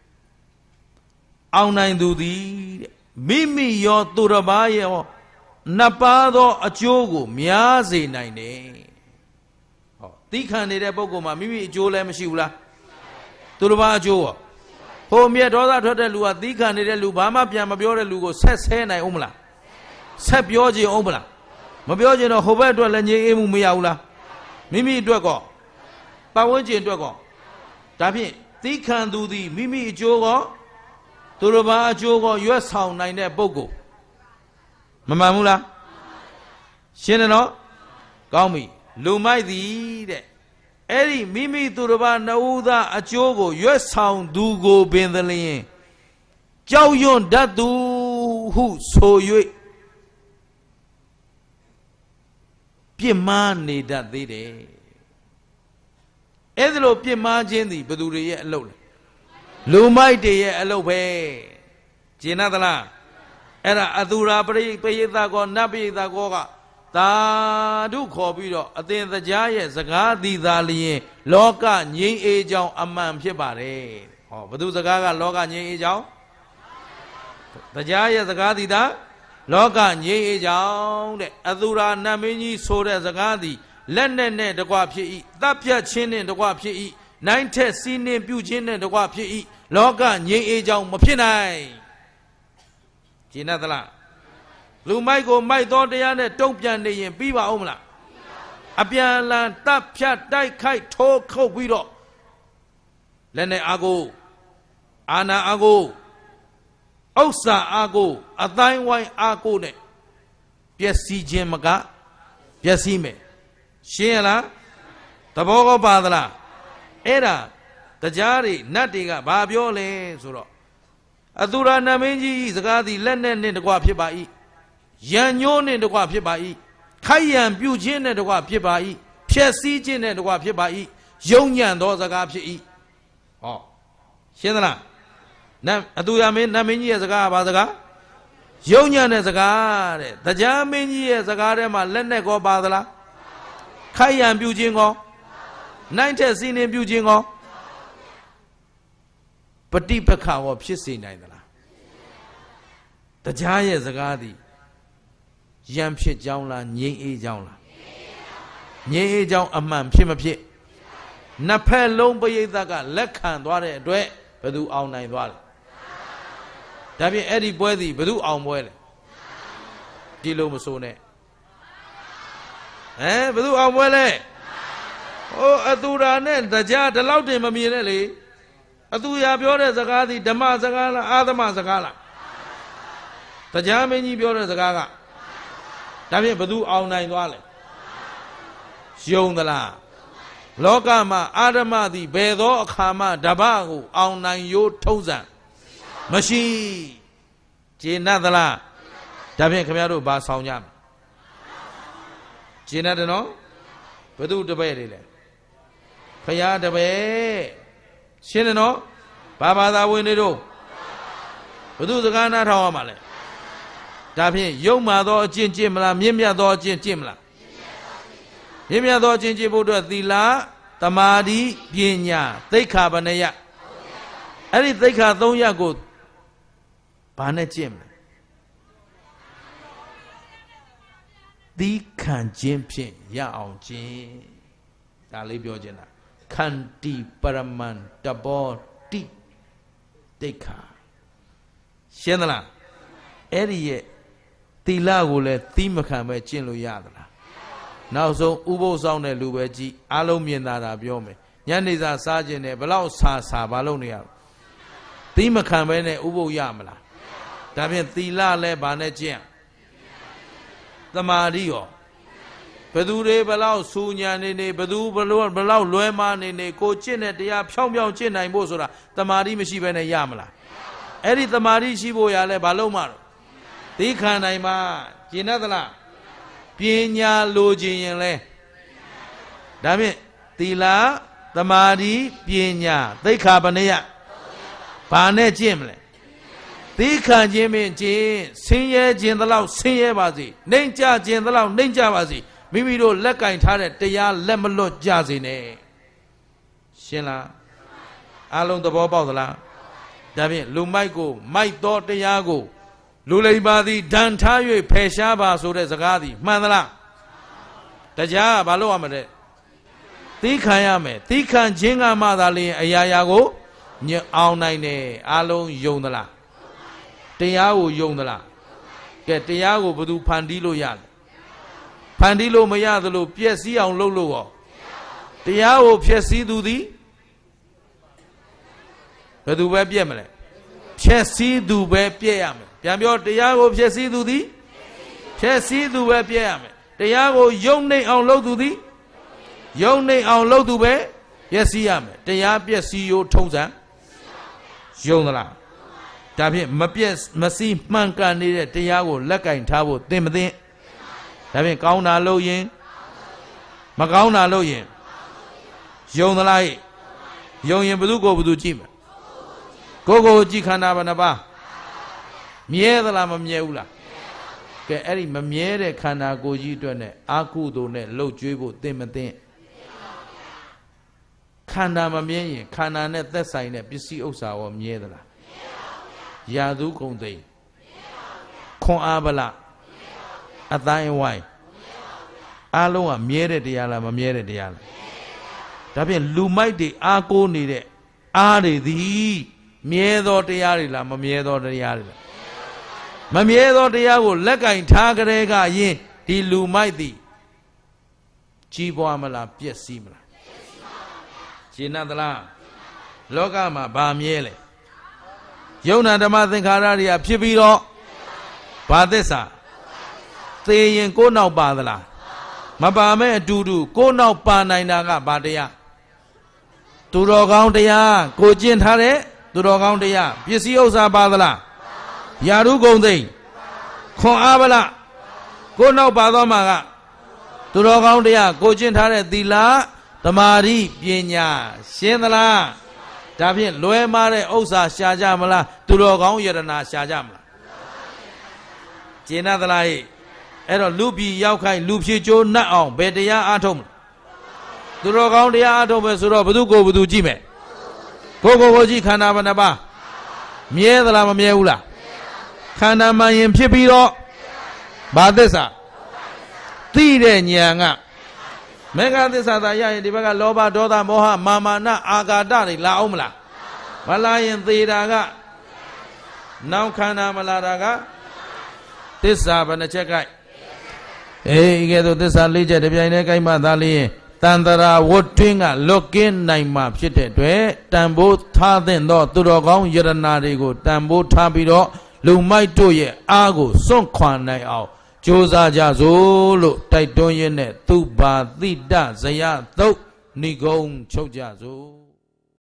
Speaker 1: Online do the Mimi your Turabayo Napado a jogo Miazi nine The candidate Bogoma Mimi Jola Mishula Turaba Joa Home yet other total Lua, the candidate Lubama Piamabiore Lugo, says Hena Umla. Sep Yoji Omla. Mabiojino Hoberto Lanye Mumiaula. Mimi Dwago. Pawaji Dwago. Tapi, they can do the Mimi Jogo. Turaba Jogo, your sound nine Bogo. Mamamula. Shinano. Gaumi. Lumai the Eri Mimi Turaba Nauda Achogo, your sound do go Bendalin. Chow yon that do who so you Piemani that they day. Edlo Piemagini, Baduri alone. Lumai de alope. Jinadala. Era Adura Payeta go Nabi the Goga. Ta do copy at the end the Jaya Zagadi Dali Loka Ni Ejao Amam Pibare. Oh, but do Zagaga Loka Ni Ejao? The Jaya Zagadi da Loka Ni Ejao, Adura Namini Soda Zagadi, Lenden the Guapi, Tapia Chin in the Guapi, 9 Sin in Pugin and the Guapi, Loka Ni Ejao Mopinai. Jinadala. Lumaigo, my daughter, Topian, and Biva Omla. Abian, Tapia, Dai Kai, Toko, Wido. Lene Ago, Ana Ago, Osa Ago, a thine white Ago, Piesi Jemaga, Piesime, Sheila, Tabogo Badala, Era, Tajari, Natiga, Babiole, Suro. Adura Namenji is a gadi, Lenden in the Guapibai. Yanyon in the Guapibai, Kayan Bujin and the Guapibai, Piesijin and the Guapibai, Yonyan does a gapi. Oh, Shenala. Nam Aduyamin Namini as a gabazaga, Yonyan as a gare, the Jamini as a garema, Lenego Badala, Kayan Bujingo, 90 seen in Bujingo, Patipaka or Pisi Nidala. The Jaya is a gadi. Yam shit Jongla, Ye Jongla. Ye Jong a man, Pimapi. Napel Lomboy Daga, Lekan, Dware, Dwe, Badu all night wall. Dabi Eddie Boy, Badu all well. Gilo Musone. Eh, Badu all well. Oh, Adura, the jar, the loud name of Mirelli. Aduya Biore Zagadi, Dama Zagala, Adama Zagala. The Jamini Biore Zagaga. Dabi Badu all night wall. Shion the la. Lokama, Adama, the Bedo, Kama, Dabago, all nine yo Tozan. Mashi Jinadala. Dabi Camaro Basaunyam. Jinadano? Badu the Bay. Kaya the Bay. Shinano? Baba da Winnedo. Badu the Gana Tawamale. Dabi, Yoma do Jin Jimla, Mimia do Jin Jimla. Mimia do Jin Jibuda, the La, Tamadi, Pinya, they cabanea. Any they can don't ya good. Bane Jim. The can Jim Pin, Ya on Jin. I leave your dinner. Kanti Paraman Tabor Ti Deka Shendala Eddie Tila Gule Thimakame Chinlu Yadra Now so Ubo Sound Lubeji Alomiana Biome Yaniza Sergeant Below Sasa Balonia Thimakame Ubo Yamala Davian Tila Le Banejian The Mario Pedure Below Sunya Nene Bedu Below Luema Nene Ko Chin at the Pyong Chin and Bosora The Mari Mishibene Yamala Eddie the Mari Shiboya Le Balomar Tikanaima Jinadala Pinya Lojin Le Damn Tila the Mari Pinya They Cabanea Pane Jimle Tika Jimmy Jin Sinye Jin the Lao Sinye Bazi Ninja Jin the Lao Ninja Bazi Mimiro Leka in Tare Tia Lemelo Jazine Shilla Along the Bobala Damn Lumaiko My daughter Yago Lule Badi Dantayo Peshaba Surezagadi Mandala Taja Balo Amade Tikayame Tikan Jinga Madali Ayago Nye Ao Nine Along Yonala Tiago Yonala Get Tiago Budu Pandilo Yad Pandilo Mayadalo Piesi on Lolo Tiago Piesi Dudi Bedu Web Yemele Piesi du Web Yam Yamio Tiago Piesi Dudi Piesi du Web Yam Tiago Yone on Lodudi Yone on Lodube Yes Yam Tia Piesi Yo Toza Yonala Dabi Mapies Masi Manka needed Tiago Laka in Tabo Timothy Dabi Kauna Loyin Magauna Loyin Yonalai Yoyin Budugo Budu Jim Gogo Jikana Banaba Mie the Lama Mieula Get Eddie Mamiere Kana Goji Done Akudo Net Low Jubo Timothy Kana Mamie Kana Net that sign at Bisi Osa or Miedla Yadu Conde Con Abala at thy wife Aloa Miere Diala Mamiere Diala Tabian Lumai de Ako needed Adi the Miedo Diarila Mamiedo Diarila Mamiedo Diago Lega in Tagarega Yin Di Lumai di Chibo Amala Piesimla Chinadala Logama Bamiele Yona Damathan Kararia Pibiro Badesa Tayin go now Badala Mabame Dudu go now Panainaga Badia Turogaundia Gojin Hare Turogaundia Pisiosa Badala Yaru Gonde Con Abala go now Badamaga Turogaundia Gojin Hare Dila Tamari Pinya Shendala Davian Loemare Osa Shajamala Turogang Yerana Shajamla Jenadalai Ero Lupi Yaukai Lupi Jo Naong Bedia Atom Turogang Dia Atom Suro Budugo Budu Jime Gogoji Kanabanaba Miedala Meula Kanamayan Pipiro Badesa Tide Nyanga Mega this other Yan Divaga Loba Doda Moha Mama Na Agadari La Omla Malayan Thiraga Now Kana Malaraga This Sabana Chekai Eh get this a legend if I Madali Tandara Wotinga Lokin Naima Pite Tambo Taden do Turogong Yeranarigo Tambo Tabido Lumai Toye Ago Son Kwan Nai out Josa Jazolo, Taidoyen, Tuba, Dida, Zaya, Though, Nigong, Chojazo.